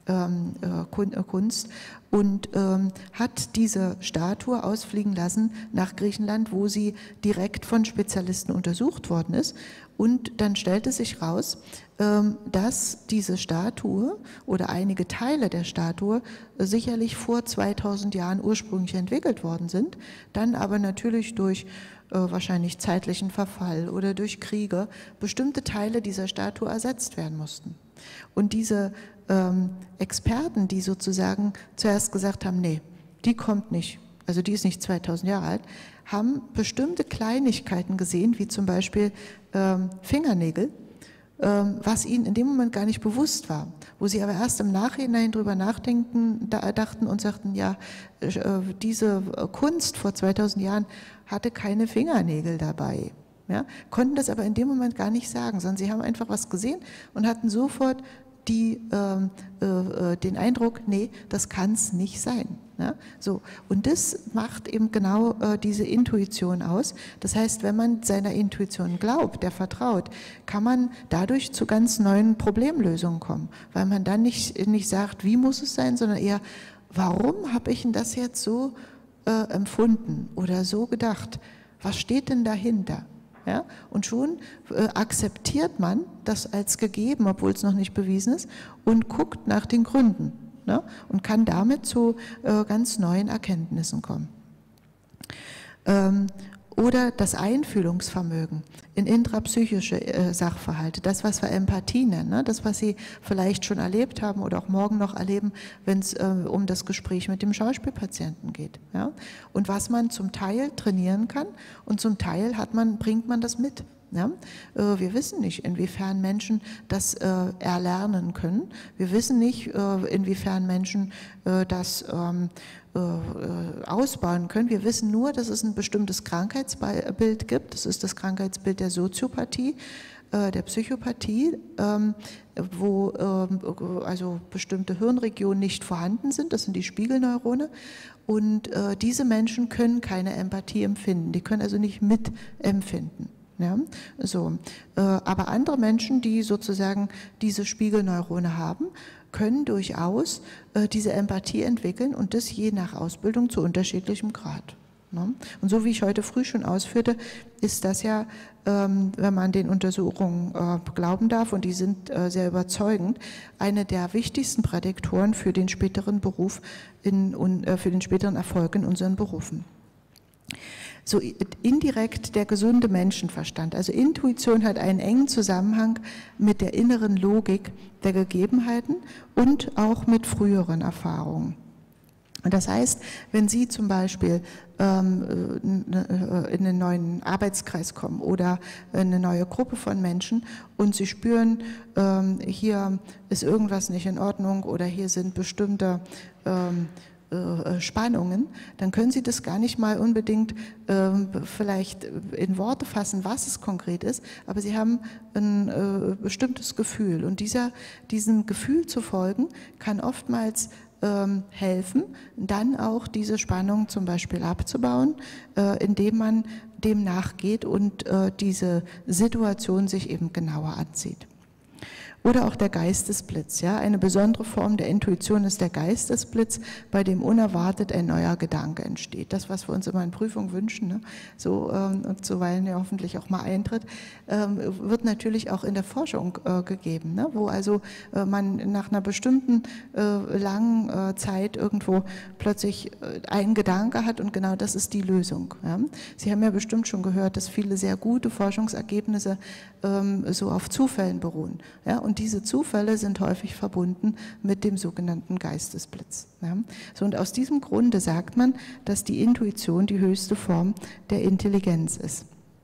A: Kunst und hat diese Statue ausfliegen lassen nach Griechenland, wo sie direkt von Spezialisten untersucht worden ist. Und dann stellte sich raus, dass diese Statue oder einige Teile der Statue sicherlich vor 2000 Jahren ursprünglich entwickelt worden sind, dann aber natürlich durch wahrscheinlich zeitlichen Verfall oder durch Kriege bestimmte Teile dieser Statue ersetzt werden mussten. Und diese Experten, die sozusagen zuerst gesagt haben, nee, die kommt nicht, also die ist nicht 2000 Jahre alt, haben bestimmte Kleinigkeiten gesehen, wie zum Beispiel Fingernägel, was ihnen in dem Moment gar nicht bewusst war, wo sie aber erst im Nachhinein drüber dachten und sagten, ja, diese Kunst vor 2000 Jahren hatte keine Fingernägel dabei. Ja, konnten das aber in dem Moment gar nicht sagen, sondern sie haben einfach was gesehen und hatten sofort den Eindruck, nee, das kann es nicht sein. Ja, so. Und das macht eben genau diese Intuition aus. Das heißt, wenn man seiner Intuition glaubt, der vertraut, kann man dadurch zu ganz neuen Problemlösungen kommen, weil man dann nicht sagt, wie muss es sein, sondern eher, warum habe ich denn das jetzt so empfunden oder so gedacht? Was steht denn dahinter? Ja? Und schon akzeptiert man das als gegeben, obwohl es noch nicht bewiesen ist, und guckt nach den Gründen. Ne? Und kann damit zu ganz neuen Erkenntnissen kommen. Oder das Einfühlungsvermögen in intrapsychische Sachverhalte, das, was wir Empathie nennen, ne? Das, was Sie vielleicht schon erlebt haben oder auch morgen noch erleben, wenn es um das Gespräch mit dem Schauspielpatienten geht. Ja? Und was man zum Teil trainieren kann und zum Teil bringt man das mit. Ja? Wir wissen nicht, inwiefern Menschen das erlernen können. Wir wissen nicht, inwiefern Menschen das ausbauen können. Wir wissen nur, dass es ein bestimmtes Krankheitsbild gibt. Das ist das Krankheitsbild der Soziopathie, der Psychopathie, wo also bestimmte Hirnregionen nicht vorhanden sind. Das sind die Spiegelneurone. Und diese Menschen können keine Empathie empfinden. Die können also nicht mitempfinden. Ja, so. Aber andere Menschen, die sozusagen diese Spiegelneurone haben, können durchaus diese Empathie entwickeln und das je nach Ausbildung zu unterschiedlichem Grad. Ne? Und so wie ich heute früh schon ausführte, ist das ja, wenn man den Untersuchungen glauben darf, und die sind sehr überzeugend, eine der wichtigsten Prädiktoren für den späteren Beruf, für den späteren Erfolg in unseren Berufen. So indirekt der gesunde Menschenverstand. Also Intuition hat einen engen Zusammenhang mit der inneren Logik der Gegebenheiten und auch mit früheren Erfahrungen. Und das heißt, wenn Sie zum Beispiel in einen neuen Arbeitskreis kommen oder eine neue Gruppe von Menschen und Sie spüren, hier ist irgendwas nicht in Ordnung oder hier sind bestimmte Spannungen, dann können Sie das gar nicht mal unbedingt vielleicht in Worte fassen, was es konkret ist, aber Sie haben ein bestimmtes Gefühl und diesem Gefühl zu folgen, kann oftmals helfen, dann auch diese Spannung zum Beispiel abzubauen, indem man dem nachgeht und diese Situation sich eben genauer ansieht. Oder auch der Geistesblitz. Ja? Eine besondere Form der Intuition ist der Geistesblitz, bei dem unerwartet ein neuer Gedanke entsteht. Das, was wir uns immer in Prüfung wünschen, ne? So, und zuweilen ja hoffentlich auch mal eintritt, wird natürlich auch in der Forschung gegeben, ne? Wo also man nach einer bestimmten langen Zeit irgendwo plötzlich einen Gedanke hat und genau das ist die Lösung. Ja? Sie haben ja bestimmt schon gehört, dass viele sehr gute Forschungsergebnisse so auf Zufällen beruhen. Ja? Und diese Zufälle sind häufig verbunden mit dem sogenannten Geistesblitz. Ja? So, und aus diesem Grunde sagt man, dass die Intuition die höchste Form der Intelligenz ist.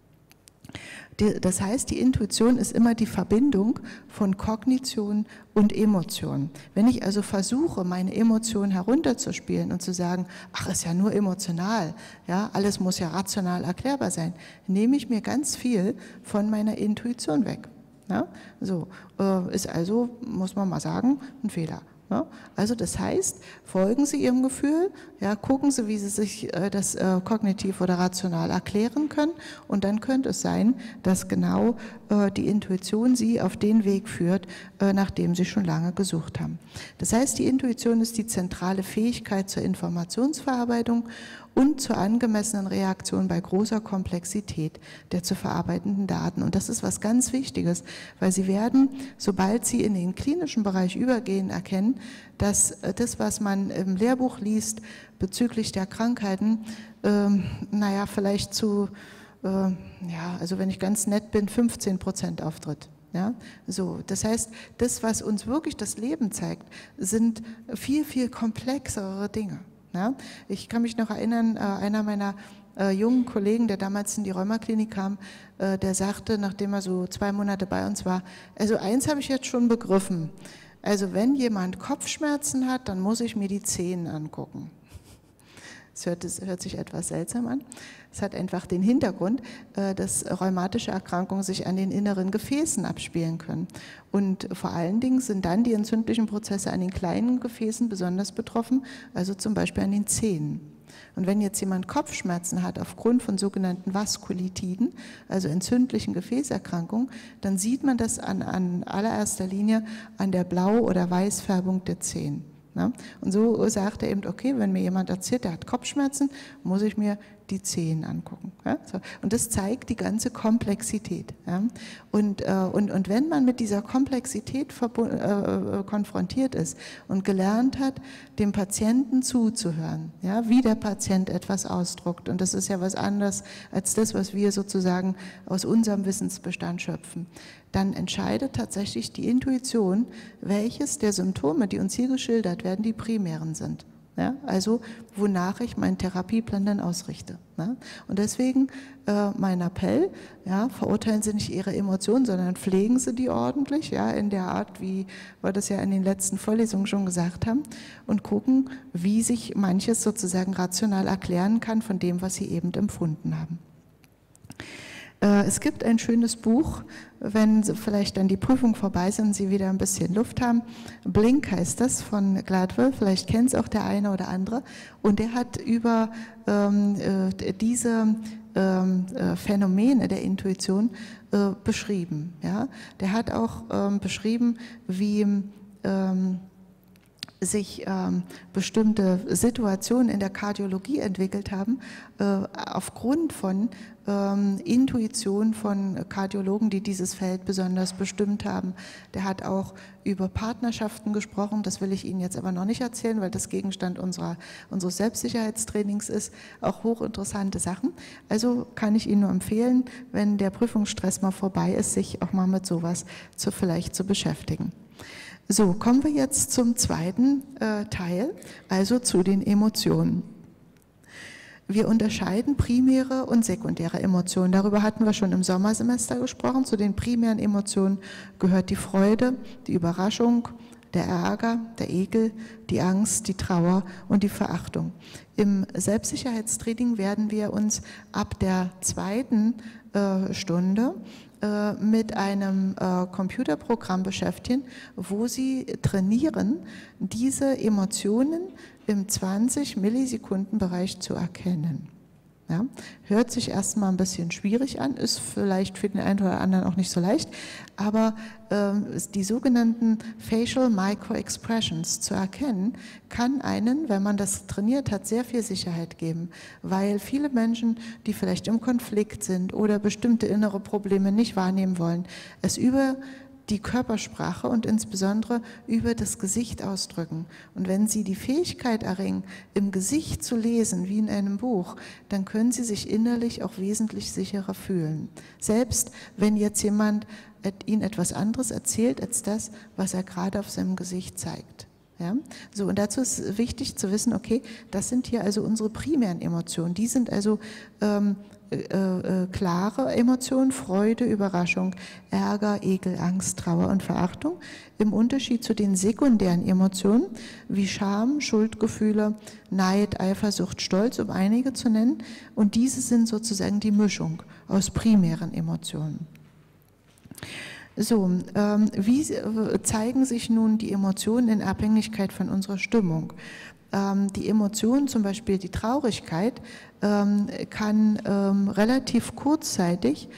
A: Das heißt, die Intuition ist immer die Verbindung von Kognition und Emotion. Wenn ich also versuche, meine Emotionen herunterzuspielen und zu sagen, ach, ist ja nur emotional, ja, alles muss ja rational erklärbar sein, nehme ich mir ganz viel von meiner Intuition weg. Ja, so ist also, muss man mal sagen, ein Fehler. Ja, also das heißt, folgen Sie Ihrem Gefühl, ja, gucken Sie, wie Sie sich das kognitiv oder rational erklären können und dann könnte es sein, dass genau die Intuition Sie auf den Weg führt, nach dem Sie schon lange gesucht haben. Das heißt, die Intuition ist die zentrale Fähigkeit zur Informationsverarbeitung und zur angemessenen Reaktion bei großer Komplexität der zu verarbeitenden Daten. Und das ist was ganz Wichtiges, weil Sie werden, sobald Sie in den klinischen Bereich übergehen, erkennen, dass das, was man im Lehrbuch liest bezüglich der Krankheiten, naja, vielleicht zu, ja, also wenn ich ganz nett bin, 15% auftritt. Ja, so, das heißt, das, was uns wirklich das Leben zeigt, sind viel, viel komplexere Dinge. Ja, ich kann mich noch erinnern, einer meiner jungen Kollegen, der damals in die Rheumaklinik kam, der sagte, nachdem er so 2 Monate bei uns war, also eins habe ich jetzt schon begriffen, also wenn jemand Kopfschmerzen hat, dann muss ich mir die Zehen angucken. Das hört sich etwas seltsam an. Es hat einfach den Hintergrund, dass rheumatische Erkrankungen sich an den inneren Gefäßen abspielen können. Und vor allen Dingen sind dann die entzündlichen Prozesse an den kleinen Gefäßen besonders betroffen, also zum Beispiel an den Zähnen. Und wenn jetzt jemand Kopfschmerzen hat aufgrund von sogenannten Vaskulitiden, also entzündlichen Gefäßerkrankungen, dann sieht man das an allererster Linie an der Blau- oder Weißfärbung der Zähne. Ja? Und so sagt er eben, okay, wenn mir jemand erzählt, der hat Kopfschmerzen, muss ich mir die Zähne angucken. Ja? So. Und das zeigt die ganze Komplexität. Ja? Und wenn man mit dieser Komplexität konfrontiert ist und gelernt hat, dem Patienten zuzuhören, ja? Wie der Patient etwas ausdruckt, und das ist ja was anderes als das, was wir sozusagen aus unserem Wissensbestand schöpfen, dann entscheidet tatsächlich die Intuition, welches der Symptome, die uns hier geschildert werden, die primären sind. Ja, also wonach ich meinen Therapieplan dann ausrichte. Ja. Und deswegen mein Appell, ja, verurteilen Sie nicht Ihre Emotionen, sondern pflegen Sie die ordentlich, ja, in der Art, wie wir das ja in den letzten Vorlesungen schon gesagt haben, und gucken, wie sich manches sozusagen rational erklären kann von dem, was Sie eben empfunden haben. Es gibt ein schönes Buch, wenn vielleicht dann die Prüfung vorbei sind und Sie wieder ein bisschen Luft haben. Blink heißt das, von Gladwell, vielleicht kennt es auch der eine oder andere. Und der hat über diese Phänomene der Intuition beschrieben. Ja? Der hat auch beschrieben, wie sich bestimmte Situationen in der Kardiologie entwickelt haben, aufgrund von Intuition von Kardiologen, die dieses Feld besonders bestimmt haben. Der hat auch über Partnerschaften gesprochen, das will ich Ihnen jetzt aber noch nicht erzählen, weil das Gegenstand unseres Selbstsicherheitstrainings ist, auch hochinteressante Sachen. Also kann ich Ihnen nur empfehlen, wenn der Prüfungsstress mal vorbei ist, sich auch mal mit sowas vielleicht zu beschäftigen. So, kommen wir jetzt zum zweiten Teil, also zu den Emotionen. Wir unterscheiden primäre und sekundäre Emotionen. Darüber hatten wir schon im Sommersemester gesprochen. Zu den primären Emotionen gehört die Freude, die Überraschung, der Ärger, der Ekel, die Angst, die Trauer und die Verachtung. Im Selbstsicherheitstraining werden wir uns ab der zweiten Stunde mit einem Computerprogramm beschäftigen, wo Sie trainieren, diese Emotionen im 20-Millisekunden-Bereich zu erkennen. Ja, hört sich erstmal ein bisschen schwierig an, ist vielleicht für den einen oder anderen auch nicht so leicht, aber die sogenannten Facial Micro-Expressions zu erkennen, kann einen, wenn man das trainiert hat, sehr viel Sicherheit geben, weil viele Menschen, die vielleicht im Konflikt sind oder bestimmte innere Probleme nicht wahrnehmen wollen, es über die Körpersprache und insbesondere über das Gesicht ausdrücken. Und wenn Sie die Fähigkeit erringen, im Gesicht zu lesen, wie in einem Buch, dann können Sie sich innerlich auch wesentlich sicherer fühlen. Selbst wenn jetzt jemand Ihnen etwas anderes erzählt, als das, was er gerade auf seinem Gesicht zeigt. Ja? So, und dazu ist wichtig zu wissen, okay, das sind hier also unsere primären Emotionen. Die sind also klare Emotionen, Freude, Überraschung, Ärger, Ekel, Angst, Trauer und Verachtung, im Unterschied zu den sekundären Emotionen wie Scham, Schuldgefühle, Neid, Eifersucht, Stolz, um einige zu nennen. Und diese sind sozusagen die Mischung aus primären Emotionen. So, wie zeigen sich nun die Emotionen in Abhängigkeit von unserer Stimmung? Die Emotion, zum Beispiel die Traurigkeit, kann relativ kurzzeitig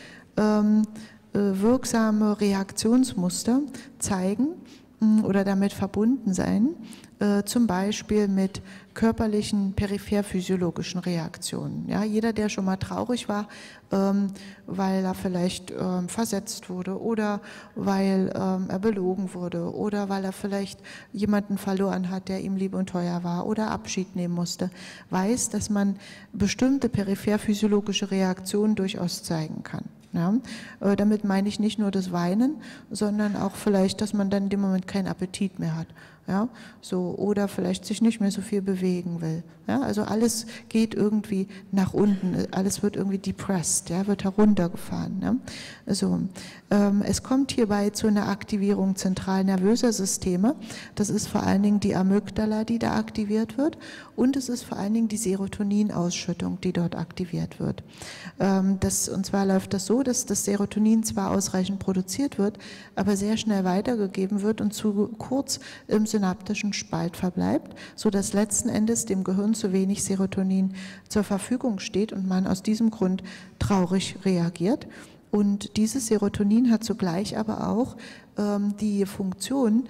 A: wirksame Reaktionsmuster zeigen oder damit verbunden sein, zum Beispiel mit körperlichen peripherphysiologischen Reaktionen. Ja, jeder, der schon mal traurig war, weil er vielleicht versetzt wurde oder weil er belogen wurde oder weil er vielleicht jemanden verloren hat, der ihm lieb und teuer war oder Abschied nehmen musste, weiß, dass man bestimmte peripherphysiologische Reaktionen durchaus zeigen kann. Ja, damit meine ich nicht nur das Weinen, sondern auch vielleicht, dass man dann in dem Moment keinen Appetit mehr hat. Ja, so, oder vielleicht sich nicht mehr so viel bewegen will. Ja, also alles geht irgendwie nach unten, alles wird irgendwie depressed, ja, wird heruntergefahren. Ne? Also, es kommt hierbei zu einer Aktivierung zentral nervöser Systeme. Das ist vor allen Dingen die Amygdala, die da aktiviert wird, und es ist vor allen Dingen die Serotoninausschüttung, die dort aktiviert wird. Und zwar läuft das so, dass das Serotonin zwar ausreichend produziert wird, aber sehr schnell weitergegeben wird und zu kurz im synaptischen Spalt verbleibt, sodass letzten Endes dem Gehirn zu wenig Serotonin zur Verfügung steht und man aus diesem Grund traurig reagiert. Und dieses Serotonin hat zugleich aber auch die Funktion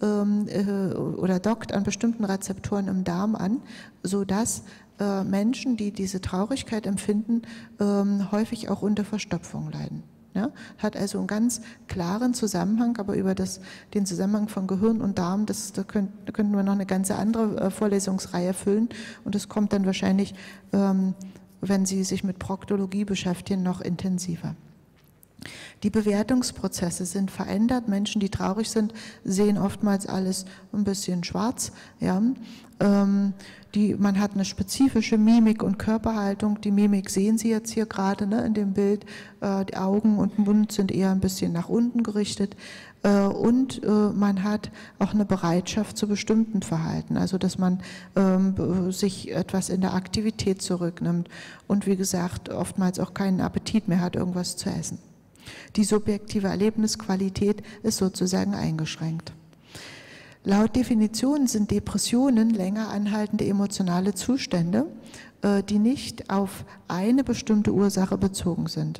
A: oder dockt an bestimmten Rezeptoren im Darm an, sodass Menschen, die diese Traurigkeit empfinden, häufig auch unter Verstopfung leiden. Ja, hat also einen ganz klaren Zusammenhang, aber über den Zusammenhang von Gehirn und Darm, da könnten wir noch eine ganze andere Vorlesungsreihe füllen, und das kommt dann wahrscheinlich, wenn Sie sich mit Proktologie beschäftigen, noch intensiver. Die Bewertungsprozesse sind verändert. Menschen, die traurig sind, sehen oftmals alles ein bisschen schwarz. Ja. Man hat eine spezifische Mimik und Körperhaltung. Die Mimik sehen Sie jetzt hier gerade, ne, in dem Bild. Die Augen und Mund sind eher ein bisschen nach unten gerichtet. Und man hat auch eine Bereitschaft zu bestimmten Verhalten, also dass man sich etwas in der Aktivität zurücknimmt und wie gesagt oftmals auch keinen Appetit mehr hat, irgendwas zu essen. Die subjektive Erlebnisqualität ist sozusagen eingeschränkt. Laut Definition sind Depressionen länger anhaltende emotionale Zustände, die nicht auf eine bestimmte Ursache bezogen sind.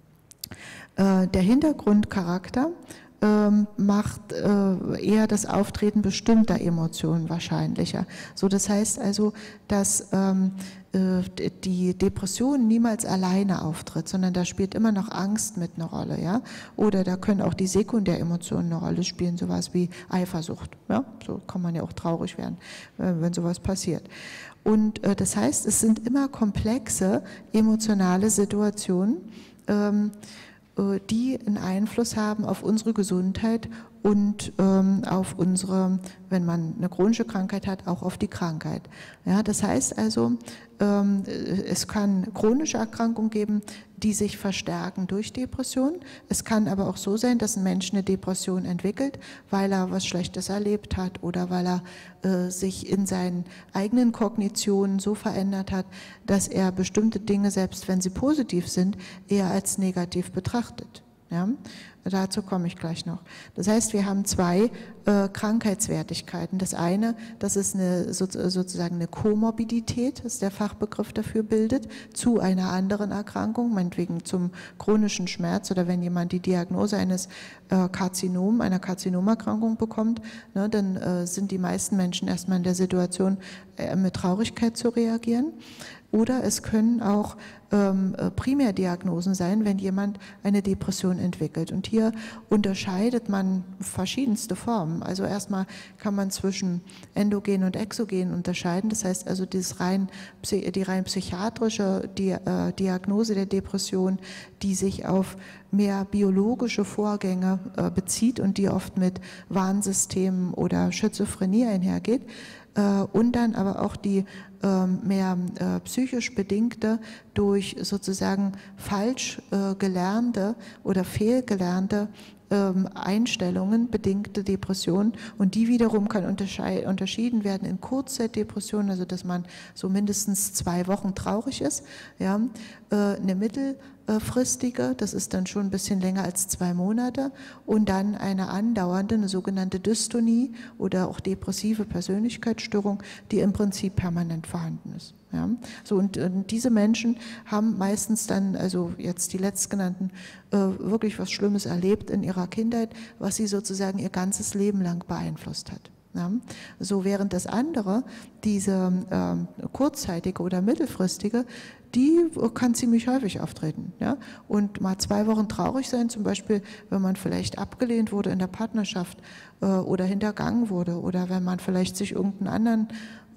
A: Der Hintergrundcharakter macht eher das Auftreten bestimmter Emotionen wahrscheinlicher. So, das heißt also, dass die Depression niemals alleine auftritt, sondern da spielt immer noch Angst mit eine Rolle, ja. Oder da können auch die Sekundäremotionen eine Rolle spielen, sowas wie Eifersucht. Ja? So kann man ja auch traurig werden, wenn sowas passiert. Und das heißt, es sind immer komplexe emotionale Situationen, die einen Einfluss haben auf unsere Gesundheit und auf unsere, wenn man eine chronische Krankheit hat, auch auf die Krankheit. Ja, das heißt also, es kann chronische Erkrankungen geben, die sich verstärken durch Depression. Es kann aber auch so sein, dass ein Mensch eine Depression entwickelt, weil er was Schlechtes erlebt hat oder weil er sich in seinen eigenen Kognitionen so verändert hat, dass er bestimmte Dinge, selbst wenn sie positiv sind, eher als negativ betrachtet. Ja? Dazu komme ich gleich noch. Das heißt, wir haben zwei Krankheitswertigkeiten. Das eine, das ist sozusagen eine Komorbidität, das ist der Fachbegriff dafür bildet, zu einer anderen Erkrankung, meinetwegen zum chronischen Schmerz oder wenn jemand die Diagnose eines einer Karzinomerkrankung bekommt, ne, dann sind die meisten Menschen erstmal in der Situation, mit Traurigkeit zu reagieren. Oder es können auch Primärdiagnosen sein, wenn jemand eine Depression entwickelt. Und hier unterscheidet man verschiedenste Formen. Also erstmal kann man zwischen endogen und exogen unterscheiden. Das heißt also die rein psychiatrische Diagnose der Depression, die sich auf mehr biologische Vorgänge bezieht und die oft mit Warnsystemen oder Schizophrenie einhergeht. Und dann aber auch die mehr psychisch bedingte, durch sozusagen falsch gelernte oder fehlgelernte Einstellungen bedingte Depression, und die wiederum kann unterschieden werden in Kurzzeitdepressionen, also dass man so mindestens 2 Wochen traurig ist, ja, eine mittelfristige, das ist dann schon ein bisschen länger als 2 Monate, und dann eine andauernde, eine sogenannte Dystonie oder auch depressive Persönlichkeitsstörung, die im Prinzip permanent vorhanden ist. Ja. So, und diese Menschen haben meistens dann, also jetzt die letztgenannten, wirklich was Schlimmes erlebt in ihrer Kindheit, was sie sozusagen ihr ganzes Leben lang beeinflusst hat. Ja. So, während das andere, diese kurzzeitige oder mittelfristige, die kann ziemlich häufig auftreten. Ja? Und mal 2 Wochen traurig sein, zum Beispiel, wenn man vielleicht abgelehnt wurde in der Partnerschaft oder hintergangen wurde oder wenn man vielleicht sich irgendeinen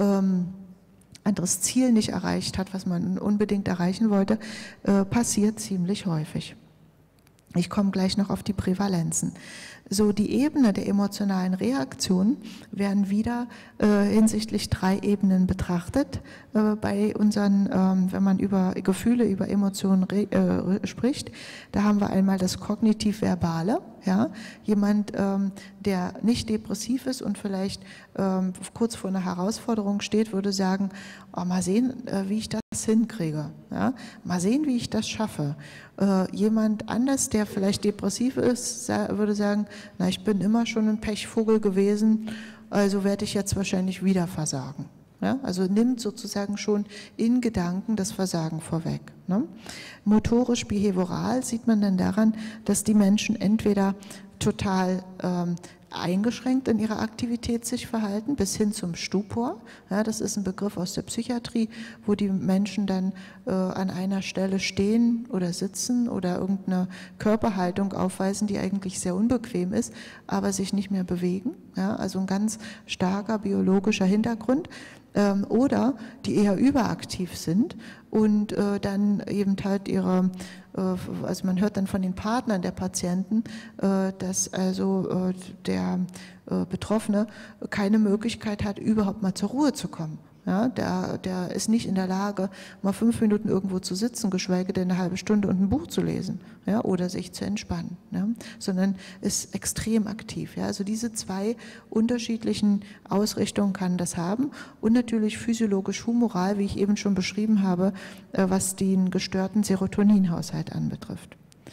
A: anderes Ziel nicht erreicht hat, was man unbedingt erreichen wollte, passiert ziemlich häufig. Ich komme gleich noch auf die Prävalenzen. So, die Ebene der emotionalen Reaktion werden wieder hinsichtlich 3 Ebenen betrachtet. Bei unseren, wenn man über Gefühle, über Emotionen spricht, da haben wir einmal das kognitiv-verbale. Ja? Jemand, der nicht depressiv ist und vielleicht kurz vor einer Herausforderung steht, würde sagen, oh, mal sehen, wie ich das hinkriege. Ja? Mal sehen, wie ich das schaffe. Jemand anders, der vielleicht depressiv ist, würde sagen, na, ich bin immer schon ein Pechvogel gewesen, also werde ich jetzt wahrscheinlich wieder versagen. Ja? Also nimmt sozusagen schon in Gedanken das Versagen vorweg. Ne? Motorisch-behavioral sieht man dann daran, dass die Menschen entweder total eingeschränkt in ihrer Aktivität sich verhalten, bis hin zum Stupor. Ja, das ist ein Begriff aus der Psychiatrie, wo die Menschen dann an einer Stelle stehen oder sitzen oder irgendeine Körperhaltung aufweisen, die eigentlich sehr unbequem ist, aber sich nicht mehr bewegen. Ja, also ein ganz starker biologischer Hintergrund. Oder die eher überaktiv sind und dann eben halt also man hört dann von den Partnern der Patienten, dass also der Betroffene keine Möglichkeit hat, überhaupt mal zur Ruhe zu kommen. Ja, der ist nicht in der Lage, mal 5 Minuten irgendwo zu sitzen, geschweige denn eine halbe Stunde und ein Buch zu lesen, ja, oder sich zu entspannen, ja, sondern ist extrem aktiv. Ja. Also diese 2 unterschiedlichen Ausrichtungen kann das haben und natürlich physiologisch-humoral, wie ich eben schon beschrieben habe, was den gestörten Serotoninhaushalt anbetrifft.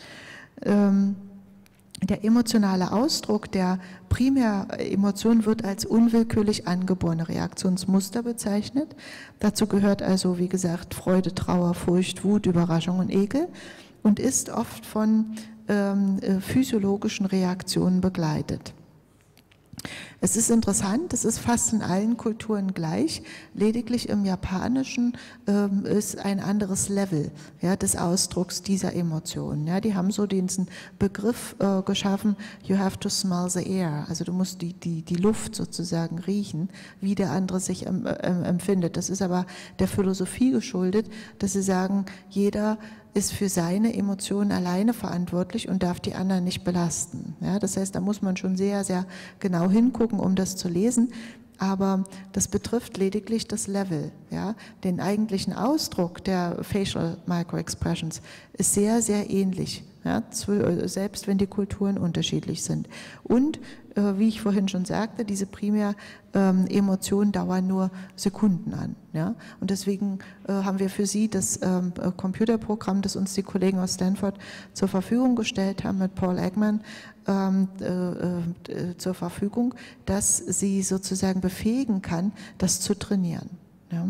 A: Der emotionale Ausdruck der Primäremotion wird als unwillkürlich angeborene Reaktionsmuster bezeichnet. Dazu gehört also, wie gesagt, Freude, Trauer, Furcht, Wut, Überraschung und Ekel und ist oft von physiologischen Reaktionen begleitet. Es ist interessant, es ist fast in allen Kulturen gleich, lediglich im Japanischen ist ein anderes Level, ja, des Ausdrucks dieser Emotionen. Ja, die haben so diesen Begriff geschaffen, you have to smell the air, also du musst die Luft sozusagen riechen, wie der andere sich empfindet. Das ist aber der Philosophie geschuldet, dass sie sagen, jeder ist für seine Emotionen alleine verantwortlich und darf die anderen nicht belasten. Ja, das heißt, da muss man schon sehr, sehr genau hingucken, um das zu lesen. Aber das betrifft lediglich das Level. Ja. Den eigentlichen Ausdruck der Facial Microexpressions ist sehr, sehr ähnlich. Ja, selbst wenn die Kulturen unterschiedlich sind. Und wie ich vorhin schon sagte, diese Primäremotionen dauern nur Sekunden an. Ja? Und deswegen haben wir für Sie das Computerprogramm, das uns die Kollegen aus Stanford zur Verfügung gestellt haben, mit Paul Ekman zur Verfügung, das Sie sozusagen befähigen kann, das zu trainieren. Ja?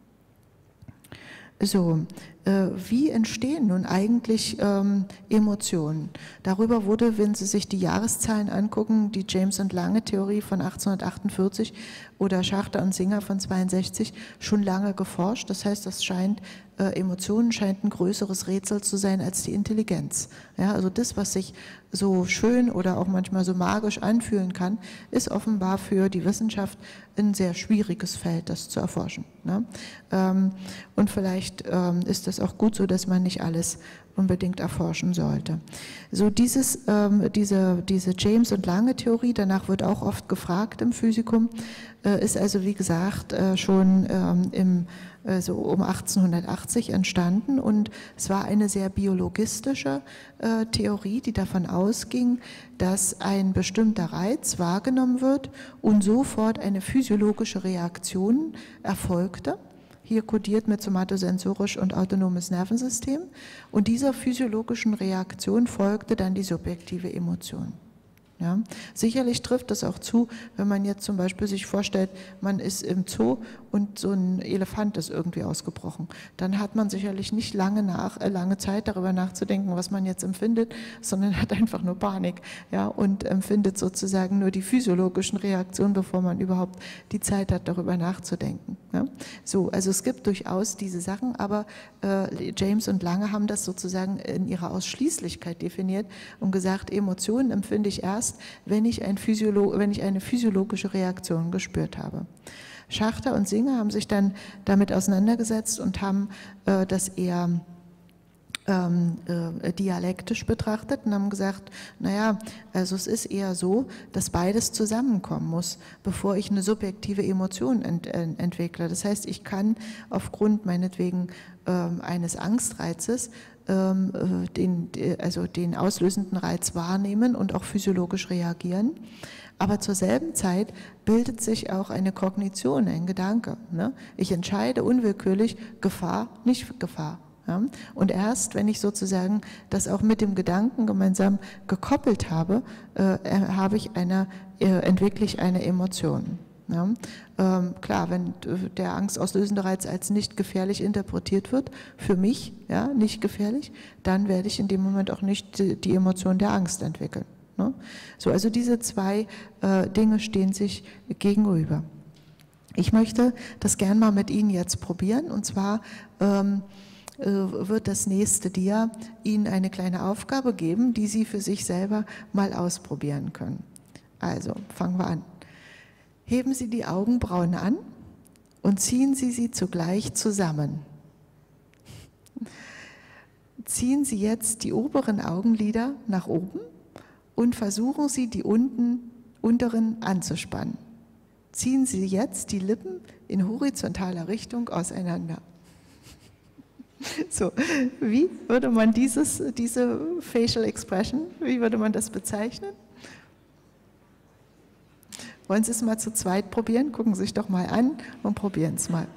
A: So, wie entstehen nun eigentlich Emotionen? Darüber wurde, wenn Sie sich die Jahreszahlen angucken, die James und Lange Theorie von 1848 oder Schachter und Singer von 62 schon lange geforscht. Das heißt, Emotionen scheint ein größeres Rätsel zu sein als die Intelligenz. Ja, also das, was sich so schön oder auch manchmal so magisch anfühlen kann, ist offenbar für die Wissenschaft ein sehr schwieriges Feld, das zu erforschen. Ne? Und vielleicht ist das auch gut so, dass man nicht alles unbedingt erforschen sollte. So diese James und Lange Theorie, danach wird auch oft gefragt im Physikum, ist also wie gesagt schon so um 1880 entstanden und es war eine sehr biologistische Theorie, die davon ausging, dass ein bestimmter Reiz wahrgenommen wird und sofort eine physiologische Reaktion erfolgte. Hier kodiert mit somatosensorisch und autonomes Nervensystem und dieser physiologischen Reaktion folgte dann die subjektive Emotion. Ja, sicherlich trifft das auch zu, wenn man jetzt zum Beispiel sich vorstellt, man ist im Zoo und so ein Elefant ist irgendwie ausgebrochen. Dann hat man sicherlich nicht lange Zeit darüber nachzudenken, was man jetzt empfindet, sondern hat einfach nur Panik, ja, und empfindet sozusagen nur die physiologischen Reaktionen, bevor man überhaupt die Zeit hat, darüber nachzudenken. Ja. So, also es gibt durchaus diese Sachen, aber James und Lange haben das sozusagen in ihrer Ausschließlichkeit definiert und gesagt, Emotionen empfinde ich erst, wenn ich eine physiologische Reaktion gespürt habe. Schachter und Singer haben sich dann damit auseinandergesetzt und haben das eher dialektisch betrachtet und haben gesagt, naja, also es ist eher so, dass beides zusammenkommen muss, bevor ich eine subjektive Emotion entwickle. Das heißt, ich kann aufgrund meinetwegen eines Angstreizes den auslösenden Reiz wahrnehmen und auch physiologisch reagieren. Aber zur selben Zeit bildet sich auch eine Kognition, ein Gedanke. Ne? Ich entscheide unwillkürlich Gefahr, nicht Gefahr. Ja? Und erst, wenn ich sozusagen das auch mit dem Gedanken gemeinsam gekoppelt habe, entwickle ich eine Emotion. Ja? Klar, wenn der angstauslösende Reiz als nicht gefährlich interpretiert wird, für mich ja, nicht gefährlich, dann werde ich in dem Moment auch nicht die Emotion der Angst entwickeln. Ne? So, also diese zwei Dinge stehen sich gegenüber. Ich möchte das gern mal mit Ihnen jetzt probieren, und zwar wird das nächste Dia Ihnen eine kleine Aufgabe geben, die Sie für sich selber mal ausprobieren können. Also, fangen wir an. Heben Sie die Augenbrauen an und ziehen Sie sie zugleich zusammen. Ziehen Sie jetzt die oberen Augenlider nach oben und versuchen Sie, die unteren anzuspannen. Ziehen Sie jetzt die Lippen in horizontaler Richtung auseinander. So, wie würde man diese Facial Expression, wie würde man das bezeichnen? Wollen Sie es mal zu zweit probieren? Gucken Sie sich doch mal an und probieren es mal.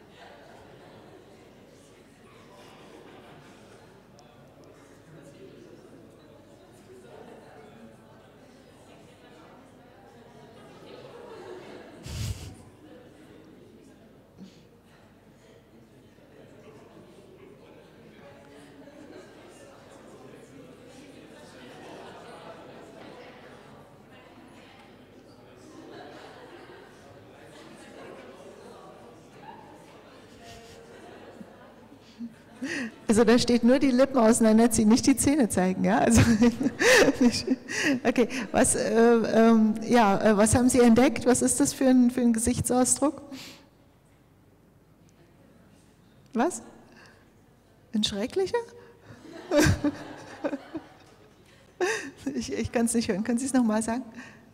A: Also da steht nur die Lippen auseinanderziehen, nicht die Zähne zeigen, ja? Also, okay, was haben Sie entdeckt? Was ist das für ein Gesichtsausdruck? Was? Ein schrecklicher? Ich kann es nicht hören. Können Sie es nochmal sagen?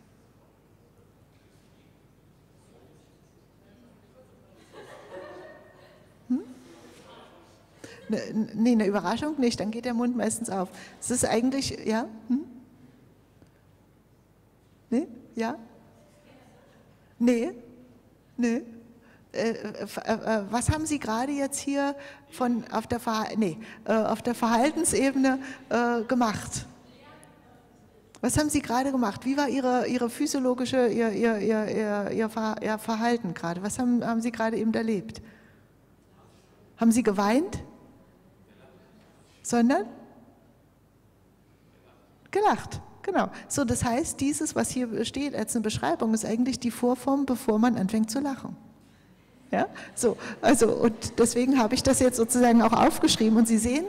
A: Nee, eine Überraschung nicht, dann geht der Mund meistens auf. Es ist eigentlich, ja? Nee? Ja? Nee? Nee? Was haben Sie gerade jetzt hier auf der Verhaltensebene gemacht? Was haben Sie gerade gemacht? Wie war Ihre physiologische, Ihr Verhalten gerade? Was haben Sie gerade eben erlebt? Haben Sie geweint? Sondern? Gelacht, genau. So, das heißt, dieses, was hier steht als eine Beschreibung, ist eigentlich die Vorform, bevor man anfängt zu lachen. Ja, so, also, und deswegen habe ich das jetzt sozusagen auch aufgeschrieben, und Sie sehen,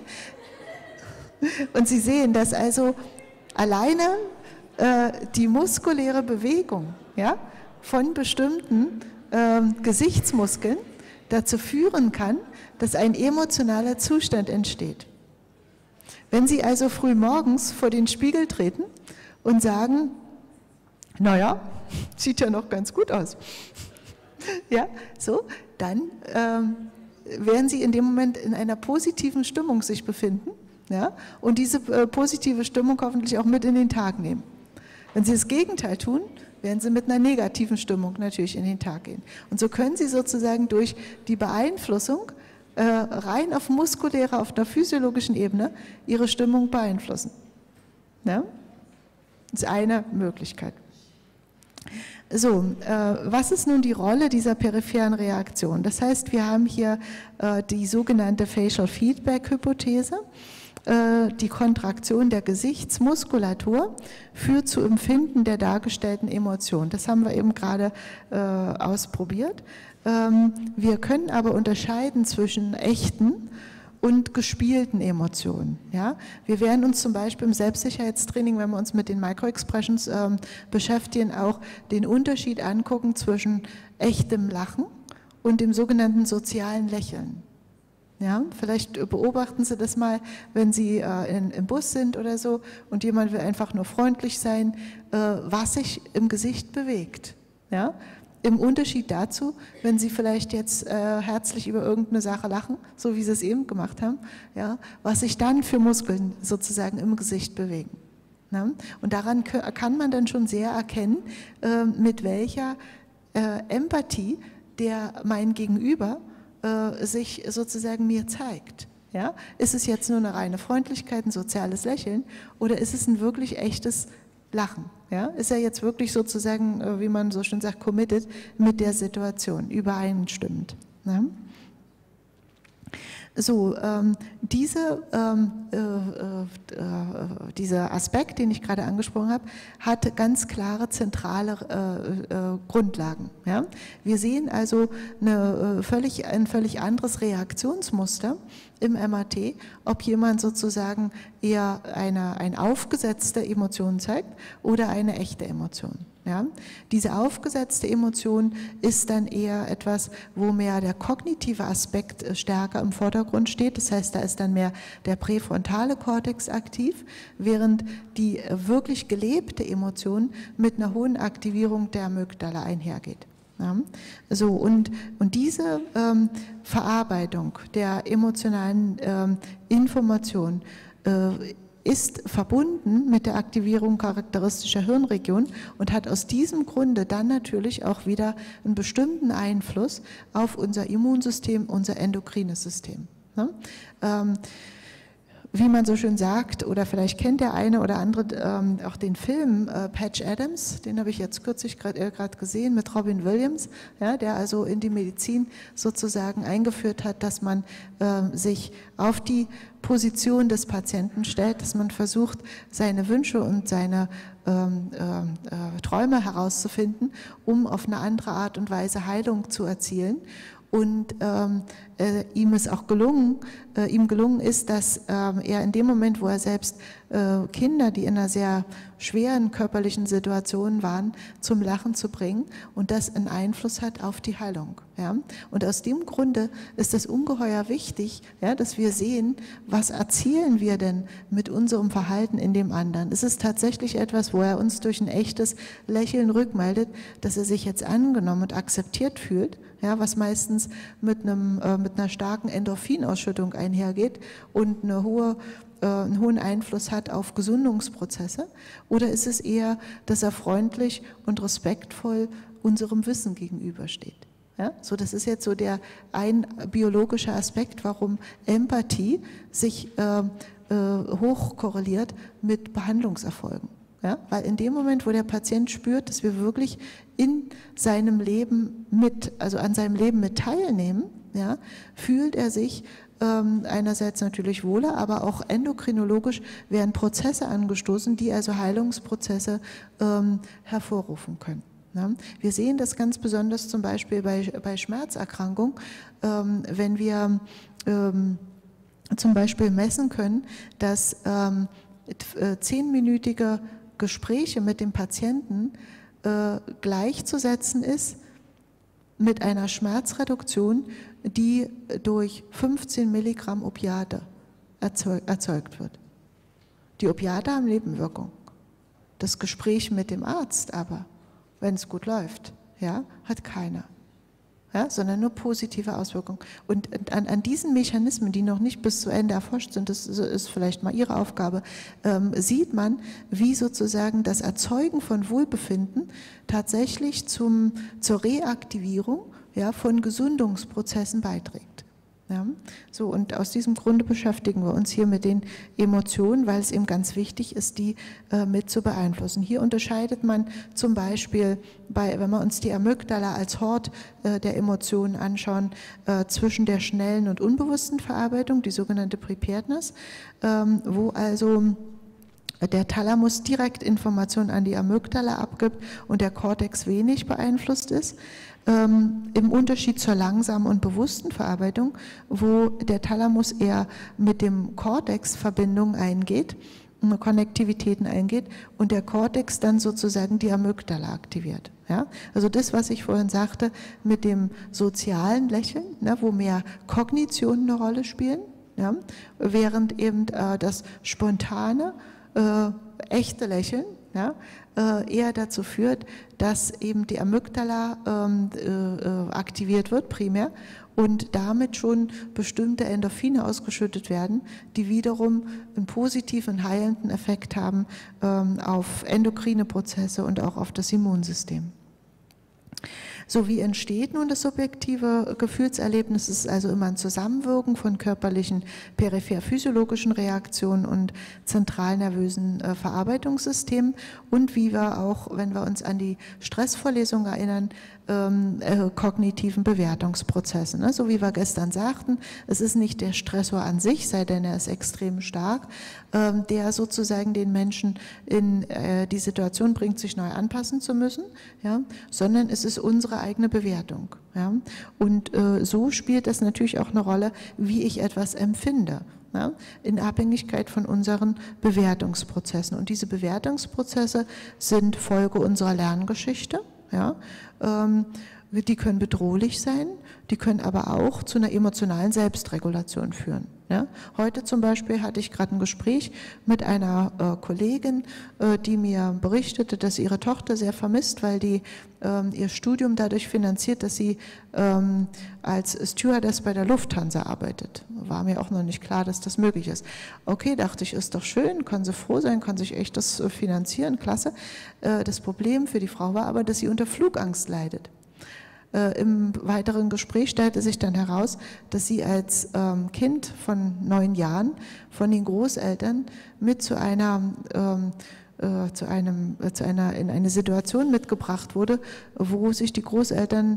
A: dass also alleine die muskuläre Bewegung, ja, von bestimmten Gesichtsmuskeln dazu führen kann, dass ein emotionaler Zustand entsteht. Wenn Sie also früh morgens vor den Spiegel treten und sagen, naja, sieht ja noch ganz gut aus, ja, so, dann werden Sie in dem Moment in einer positiven Stimmung sich befinden, ja, und diese positive Stimmung hoffentlich auch mit in den Tag nehmen. Wenn Sie das Gegenteil tun, werden Sie mit einer negativen Stimmung natürlich in den Tag gehen. Und so können Sie sozusagen durch die Beeinflussung rein auf muskulärer, auf der physiologischen Ebene Ihre Stimmung beeinflussen. Ja? Das ist eine Möglichkeit. So, was ist nun die Rolle dieser peripheren Reaktion? Das heißt, wir haben hier die sogenannte Facial Feedback Hypothese. Die Kontraktion der Gesichtsmuskulatur führt zu Empfinden der dargestellten Emotion. Das haben wir eben gerade ausprobiert. Wir können aber unterscheiden zwischen echten und gespielten Emotionen. Ja? Wir werden uns zum Beispiel im Selbstsicherheitstraining, wenn wir uns mit den Microexpressions beschäftigen, auch den Unterschied angucken zwischen echtem Lachen und dem sogenannten sozialen Lächeln. Ja, vielleicht beobachten Sie das mal, wenn Sie im Bus sind oder so und jemand will einfach nur freundlich sein, was sich im Gesicht bewegt. Ja? Im Unterschied dazu, wenn Sie vielleicht jetzt herzlich über irgendeine Sache lachen, so wie Sie es eben gemacht haben, ja, was sich dann für Muskeln sozusagen im Gesicht bewegen. Ja? Und daran kann man dann schon sehr erkennen, mit welcher Empathie der mein Gegenüber sich sozusagen mir zeigt. Ja? Ist es jetzt nur eine reine Freundlichkeit, ein soziales Lächeln oder ist es ein wirklich echtes Lachen? Ja? Ist er jetzt wirklich sozusagen, wie man so schön sagt, committed mit der Situation, übereinstimmend? Ja? So, dieser Aspekt, den ich gerade angesprochen habe, hat ganz klare zentrale Grundlagen. Ja? Wir sehen also ein völlig anderes Reaktionsmuster im MAT, ob jemand sozusagen eher eine aufgesetzte Emotion zeigt oder eine echte Emotion. Ja? Diese aufgesetzte Emotion ist dann eher etwas, wo mehr der kognitive Aspekt stärker im Vordergrund steht. Das heißt, da ist dann mehr der präfrontale Kortex aktiv, während die wirklich gelebte Emotion mit einer hohen Aktivierung der Amygdala einhergeht. Ja? So, und diese Verarbeitung der emotionalen Information ist verbunden mit der Aktivierung charakteristischer Hirnregionen und hat aus diesem Grunde dann natürlich auch wieder einen bestimmten Einfluss auf unser Immunsystem, unser endokrines System. Ne? Wie man so schön sagt, oder vielleicht kennt der eine oder andere auch den Film Patch Adams, den habe ich jetzt kürzlich gerade gesehen mit Robin Williams, ja, der also in die Medizin sozusagen eingeführt hat, dass man sich auf die Position des Patienten stellt, dass man versucht, seine Wünsche und seine Träume herauszufinden, um auf eine andere Art und Weise Heilung zu erzielen. Und ihm ist auch gelungen ist, dass er in dem Moment, wo er selbst Kinder, die in einer sehr schweren körperlichen Situation waren, zum Lachen zu bringen und das einen Einfluss hat auf die Heilung. Ja? Und aus dem Grunde ist es ungeheuer wichtig, ja, dass wir sehen, was erzielen wir denn mit unserem Verhalten in dem anderen. Es ist tatsächlich etwas, wo er uns durch ein echtes Lächeln rückmeldet, dass er sich jetzt angenommen und akzeptiert fühlt, ja, was meistens mit einer starken Endorphinausschüttung einhergeht und einen hohen Einfluss hat auf Gesundungsprozesse? Oder ist es eher, dass er freundlich und respektvoll unserem Wissen gegenübersteht? Ja? So, das ist jetzt so ein biologischer Aspekt, warum Empathie sich hoch korreliert mit Behandlungserfolgen. Ja? Weil in dem Moment, wo der Patient spürt, dass wir wirklich in seinem Leben an seinem Leben mit teilnehmen, ja, fühlt er sich einerseits natürlich wohler, aber auch endokrinologisch werden Prozesse angestoßen, die also Heilungsprozesse hervorrufen können. Ja. Wir sehen das ganz besonders zum Beispiel bei Schmerzerkrankungen, wenn wir zum Beispiel messen können, dass 10-minütige Gespräche mit dem Patienten gleichzusetzen ist mit einer Schmerzreduktion, die durch 15 Milligramm Opiate erzeugt wird. Die Opiate haben Nebenwirkungen. Das Gespräch mit dem Arzt aber, wenn es gut läuft, ja, hat keine. Ja, sondern nur positive Auswirkungen. Und an diesen Mechanismen, die noch nicht bis zu Ende erforscht sind, das ist vielleicht mal Ihre Aufgabe, sieht man, wie sozusagen das Erzeugen von Wohlbefinden tatsächlich zur Reaktivierung, ja, von Gesundungsprozessen beiträgt. Ja, so, und aus diesem Grunde beschäftigen wir uns hier mit den Emotionen, weil es eben ganz wichtig ist, die mit zu beeinflussen. Hier unterscheidet man zum Beispiel, wenn wir uns die Amygdala als Hort der Emotionen anschauen, zwischen der schnellen und unbewussten Verarbeitung, die sogenannte Preparedness, wo also der Thalamus direkt Informationen an die Amygdala abgibt und der Kortex wenig beeinflusst ist. Im Unterschied zur langsamen und bewussten Verarbeitung, wo der Thalamus eher mit dem Kortex Verbindung eingeht Konnektivitäten eingeht und der Kortex dann sozusagen die Amygdala aktiviert. Ja? Also das, was ich vorhin sagte, mit dem sozialen Lächeln, ne, wo mehr Kognitionen eine Rolle spielen, ja? Während eben das spontane, echte Lächeln, ja, eher dazu führt, dass eben die Amygdala aktiviert wird, primär, und damit schon bestimmte Endorphine ausgeschüttet werden, die wiederum einen positiven, heilenden Effekt haben auf endokrine Prozesse und auch auf das Immunsystem. So, wie entsteht nun das subjektive Gefühlserlebnis? Es ist also immer ein Zusammenwirken von körperlichen, peripher-physiologischen Reaktionen und zentralnervösen Verarbeitungssystemen und wie wir auch, wenn wir uns an die Stressvorlesung erinnern, kognitiven Bewertungsprozessen. Ne? So wie wir gestern sagten, es ist nicht der Stressor an sich, sei denn er ist extrem stark, der sozusagen den Menschen in die Situation bringt, sich neu anpassen zu müssen, ja? Sondern es ist unsere eigene Bewertung. Ja? Und so spielt das natürlich auch eine Rolle, wie ich etwas empfinde. Ja, in Abhängigkeit von unseren Bewertungsprozessen. Und diese Bewertungsprozesse sind Folge unserer Lerngeschichte. Ja, die können bedrohlich sein, die können aber auch zu einer emotionalen Selbstregulation führen. Ja, heute zum Beispiel hatte ich gerade ein Gespräch mit einer Kollegin, die mir berichtete, dass sie ihre Tochter sehr vermisst, weil die ihr Studium dadurch finanziert, dass sie als Stewardess bei der Lufthansa arbeitet. War mir auch noch nicht klar, dass das möglich ist. Okay, dachte ich, ist doch schön, kann sie froh sein, kann sich echt das finanzieren, klasse. Das Problem für die Frau war aber, dass sie unter Flugangst leidet. Im weiteren Gespräch stellte sich dann heraus, dass sie als Kind von 9 Jahren von den Großeltern mit in eine Situation mitgebracht wurde, wo sich die Großeltern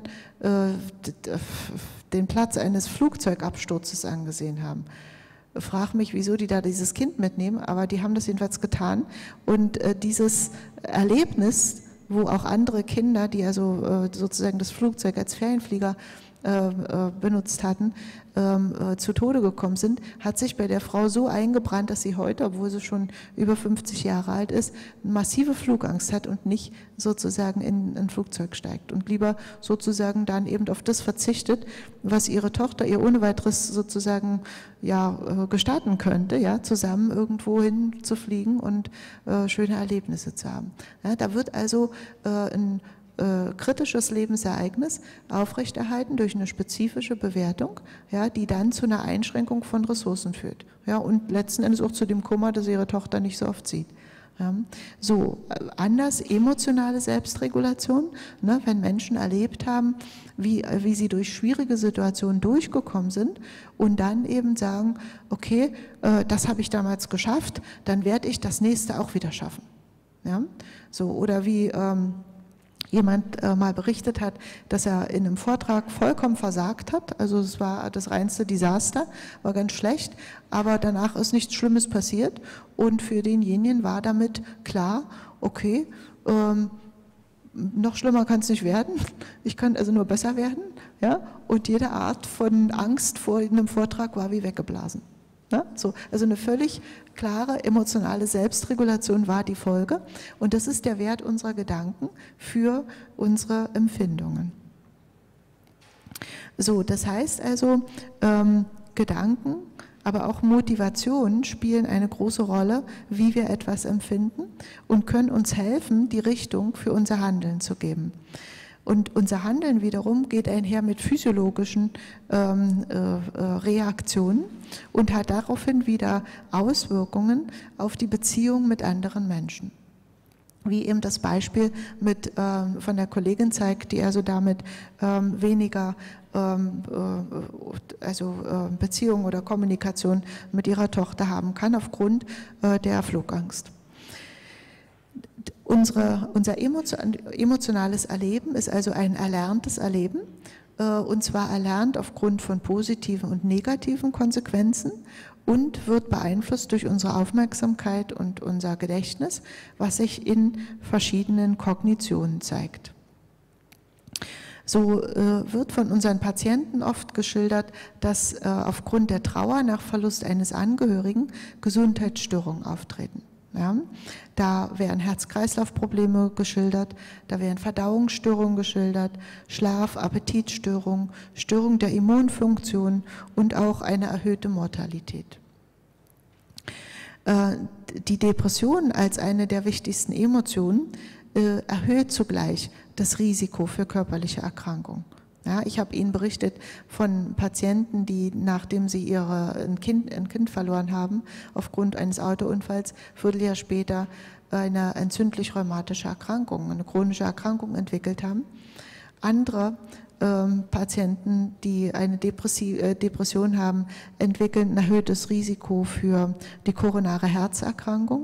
A: den Platz eines Flugzeugabsturzes angesehen haben. Frag mich, wieso die da dieses Kind mitnehmen, aber die haben das jedenfalls getan. Und dieses Erlebnis, wo auch andere Kinder, die also sozusagen das Flugzeug als Ferienflieger benutzt hatten, zu Tode gekommen sind, hat sich bei der Frau so eingebrannt, dass sie heute, obwohl sie schon über 50 Jahre alt ist, massive Flugangst hat und nicht sozusagen in ein Flugzeug steigt und lieber sozusagen dann eben auf das verzichtet, was ihre Tochter ihr ohne weiteres sozusagen ja gestatten könnte, ja, zusammen irgendwo hin zu fliegen und schöne Erlebnisse zu haben. Ja, da wird also ein kritisches Lebensereignis aufrechterhalten durch eine spezifische Bewertung, ja, die dann zu einer Einschränkung von Ressourcen führt. Ja, und letzten Endes auch zu dem Kummer, dass ihre Tochter nicht so oft sieht. Ja, so, anders emotionale Selbstregulation, ne, wenn Menschen erlebt haben, wie sie durch schwierige Situationen durchgekommen sind und dann eben sagen, okay, das habe ich damals geschafft, dann werde ich das nächste auch wieder schaffen. Ja, so, oder wie jemand mal berichtet hat, dass er in einem Vortrag vollkommen versagt hat, also es war das reinste Desaster, war ganz schlecht, aber danach ist nichts Schlimmes passiert und für denjenigen war damit klar, okay, noch schlimmer kann es nicht werden, ich kann also nur besser werden, ja? Und jede Art von Angst vor einem Vortrag war wie weggeblasen. Ja, so, also eine völlig klare emotionale Selbstregulation war die Folge und das ist der Wert unserer Gedanken für unsere Empfindungen. So, das heißt also, Gedanken, aber auch Motivationen spielen eine große Rolle, wie wir etwas empfinden und können uns helfen, die Richtung für unser Handeln zu geben. Und unser Handeln wiederum geht einher mit physiologischen Reaktionen und hat daraufhin wieder Auswirkungen auf die Beziehung mit anderen Menschen. Wie eben das Beispiel von der Kollegin zeigt, die also damit weniger Beziehung oder Kommunikation mit ihrer Tochter haben kann aufgrund der Flugangst. Unser emotionales Erleben ist also ein erlerntes Erleben, und zwar erlernt aufgrund von positiven und negativen Konsequenzen und wird beeinflusst durch unsere Aufmerksamkeit und unser Gedächtnis, was sich in verschiedenen Kognitionen zeigt. So wird von unseren Patienten oft geschildert, dass aufgrund der Trauer nach Verlust eines Angehörigen Gesundheitsstörungen auftreten. Ja, da werden Herz-Kreislauf-Probleme geschildert, da werden Verdauungsstörungen geschildert, Schlaf-, Appetitstörungen, Störung der Immunfunktion und auch eine erhöhte Mortalität. Die Depression als eine der wichtigsten Emotionen erhöht zugleich das Risiko für körperliche Erkrankungen. Ja, ich habe Ihnen berichtet von Patienten, die, nachdem sie ein Kind verloren haben, aufgrund eines Autounfalls, Vierteljahr später eine entzündlich-rheumatische Erkrankung, eine chronische Erkrankung entwickelt haben. Andere Patienten, die eine Depression haben, entwickeln ein erhöhtes Risiko für die koronare Herzerkrankung.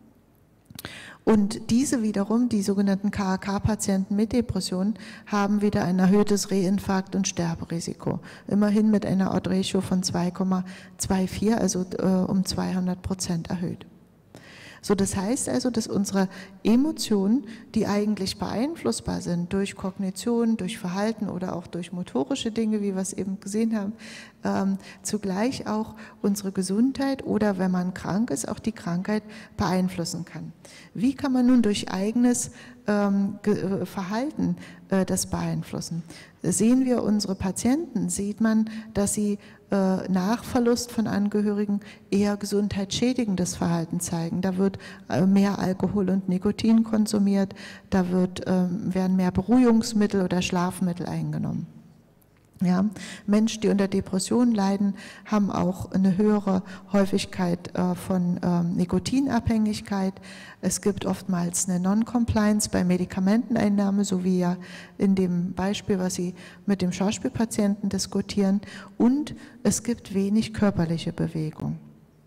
A: Und diese wiederum, die sogenannten KAK-Patienten mit Depression, haben wieder ein erhöhtes Reinfarkt- und Sterberisiko. Immerhin mit einer Odd-Ratio von 2,24, also um 200% erhöht. So, das heißt also, dass unsere Emotionen, die eigentlich beeinflussbar sind durch Kognition, durch Verhalten oder auch durch motorische Dinge, wie wir es eben gesehen haben, zugleich auch unsere Gesundheit oder, wenn man krank ist, auch die Krankheit beeinflussen kann. Wie kann man nun durch eigenes Verhalten das beeinflussen? Sehen wir unsere Patienten, sieht man, dass sie nach Verlust von Angehörigen eher gesundheitsschädigendes Verhalten zeigen. Da wird mehr Alkohol und Nikotin konsumiert, da werden mehr Beruhigungsmittel oder Schlafmittel eingenommen. Ja, Menschen, die unter Depressionen leiden, haben auch eine höhere Häufigkeit von Nikotinabhängigkeit. Es gibt oftmals eine Non-Compliance bei Medikamenteneinnahme, so wie ja in dem Beispiel, was Sie mit dem Schauspielpatienten diskutieren. Und es gibt wenig körperliche Bewegung.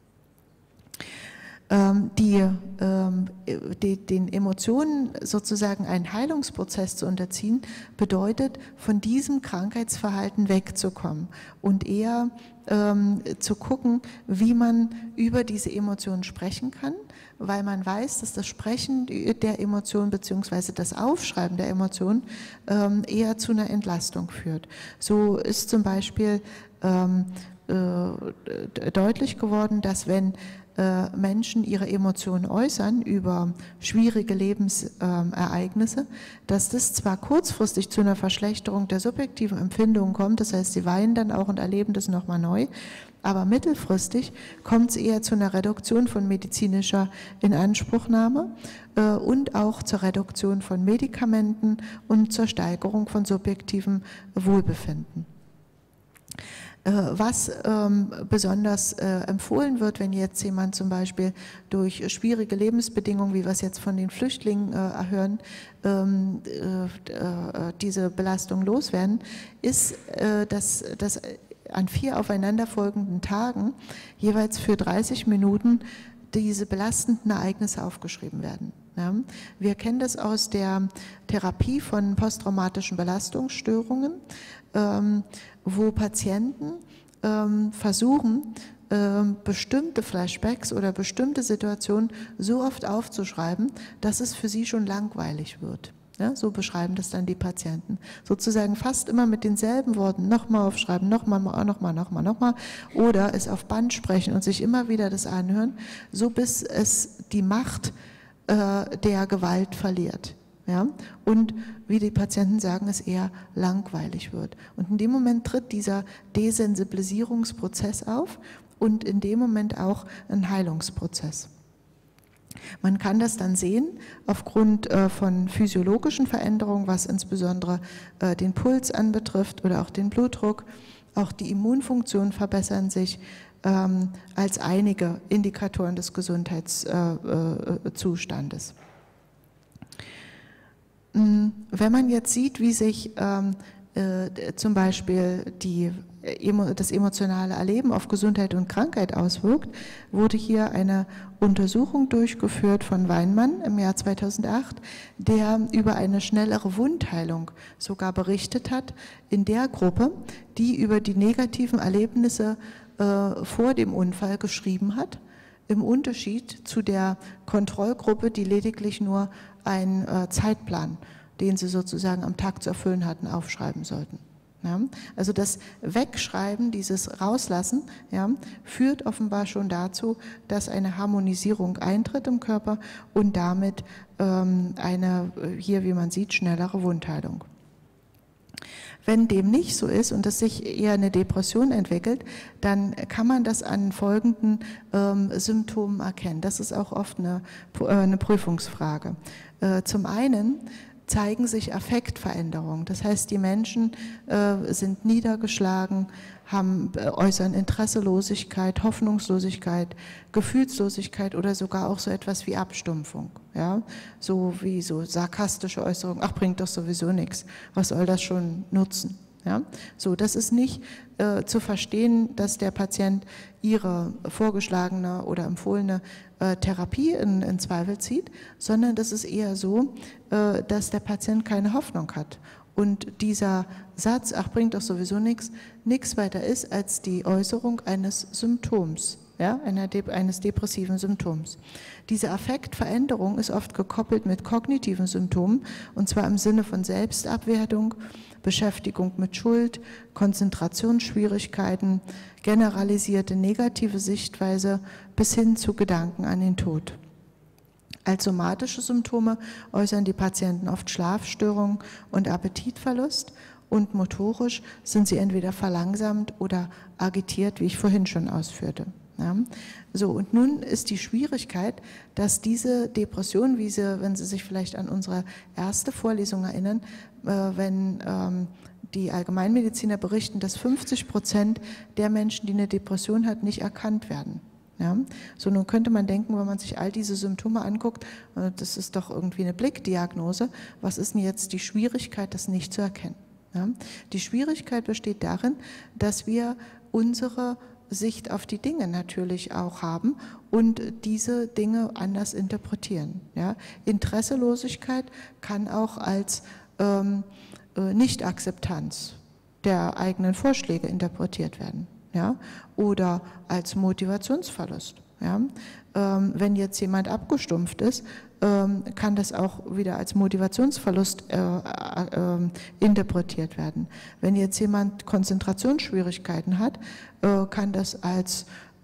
A: Den Emotionen sozusagen einen Heilungsprozess zu unterziehen, bedeutet, von diesem Krankheitsverhalten wegzukommen und eher zu gucken, wie man über diese Emotionen sprechen kann, weil man weiß, dass das Sprechen der Emotionen bzw. das Aufschreiben der Emotionen eher zu einer Entlastung führt. So ist zum Beispiel deutlich geworden, dass wenn Menschen ihre Emotionen äußern über schwierige Lebensereignisse, dass das zwar kurzfristig zu einer Verschlechterung der subjektiven Empfindungen kommt, das heißt, sie weinen dann auch und erleben das nochmal neu, aber mittelfristig kommt es eher zu einer Reduktion von medizinischer Inanspruchnahme und auch zur Reduktion von Medikamenten und zur Steigerung von subjektivem Wohlbefinden. Was besonders empfohlen wird, wenn jetzt jemand zum Beispiel durch schwierige Lebensbedingungen, wie wir es jetzt von den Flüchtlingen hören, diese Belastung loswerden, ist, dass an 4 aufeinanderfolgenden Tagen jeweils für 30 Minuten diese belastenden Ereignisse aufgeschrieben werden. Ja, wir kennen das aus der Therapie von posttraumatischen Belastungsstörungen, wo Patienten versuchen, bestimmte Flashbacks oder bestimmte Situationen so oft aufzuschreiben, dass es für sie schon langweilig wird. Ja, so beschreiben das dann die Patienten. Sozusagen fast immer mit denselben Worten nochmal aufschreiben, nochmal, oder es auf Band sprechen und sich immer wieder das anhören, so bis es die Macht der Gewalt verliert. Ja? Und wie die Patienten sagen, es eher langweilig wird. Und in dem Moment tritt dieser Desensibilisierungsprozess auf und in dem Moment auch ein Heilungsprozess. Man kann das dann sehen aufgrund von physiologischen Veränderungen, was insbesondere den Puls anbetrifft oder auch den Blutdruck. Auch die Immunfunktionen verbessern sich als einige Indikatoren des Gesundheitszustandes. Wenn man jetzt sieht, wie sich zum Beispiel das emotionale Erleben auf Gesundheit und Krankheit auswirkt, wurde hier eine Untersuchung durchgeführt von Weinmann im Jahr 2008, der über eine schnellere Wundheilung sogar berichtet hat in der Gruppe, die über die negativen Erlebnisse vor dem Unfall geschrieben hat, im Unterschied zu der Kontrollgruppe, die lediglich nur einen Zeitplan, den sie sozusagen am Tag zu erfüllen hatten, aufschreiben sollten. Ja, also das Wegschreiben, dieses Rauslassen, ja, führt offenbar schon dazu, dass eine Harmonisierung eintritt im Körper und damit eine, hier wie man sieht, schnellere Wundheilung. Wenn dem nicht so ist und es sich eher eine Depression entwickelt, dann kann man das an folgenden Symptomen erkennen. Das ist auch oft eine Prüfungsfrage. Zum einen zeigen sich Affektveränderungen. Das heißt, die Menschen sind niedergeschlagen, äußern Interesselosigkeit, Hoffnungslosigkeit, Gefühlslosigkeit oder sogar auch so etwas wie Abstumpfung. Ja? So wie so sarkastische Äußerungen, ach, bringt doch sowieso nichts, was soll das schon nutzen? Ja? So, das ist nicht zu verstehen, dass der Patient ihre vorgeschlagene oder empfohlene Therapie in Zweifel zieht, sondern das ist eher so, dass der Patient keine Hoffnung hat. Und dieser Satz, ach, bringt doch sowieso nichts weiter ist als die Äußerung eines Symptoms, ja, eines depressiven Symptoms. Diese Affektveränderung ist oft gekoppelt mit kognitiven Symptomen, und zwar im Sinne von Selbstabwertung, Beschäftigung mit Schuld, Konzentrationsschwierigkeiten, generalisierte negative Sichtweise bis hin zu Gedanken an den Tod. Als somatische Symptome äußern die Patienten oft Schlafstörungen und Appetitverlust, und motorisch sind sie entweder verlangsamt oder agitiert, wie ich vorhin schon ausführte. Ja. So, und nun ist die Schwierigkeit, dass diese Depression, wenn Sie sich vielleicht an unsere erste Vorlesung erinnern, wenn die Allgemeinmediziner berichten, dass 50% der Menschen, die eine Depression hat, nicht erkannt werden. Ja, so, nun könnte man denken, wenn man sich all diese Symptome anguckt, das ist doch irgendwie eine Blickdiagnose, was ist denn jetzt die Schwierigkeit, das nicht zu erkennen? Ja, die Schwierigkeit besteht darin, dass wir unsere Sicht auf die Dinge natürlich auch haben und diese Dinge anders interpretieren. Ja, Interesselosigkeit kann auch als Nichtakzeptanz der eigenen Vorschläge interpretiert werden. Ja, oder als Motivationsverlust. Ja. Wenn jetzt jemand abgestumpft ist, kann das auch wieder als Motivationsverlust interpretiert werden. Wenn jetzt jemand Konzentrationsschwierigkeiten hat, kann das als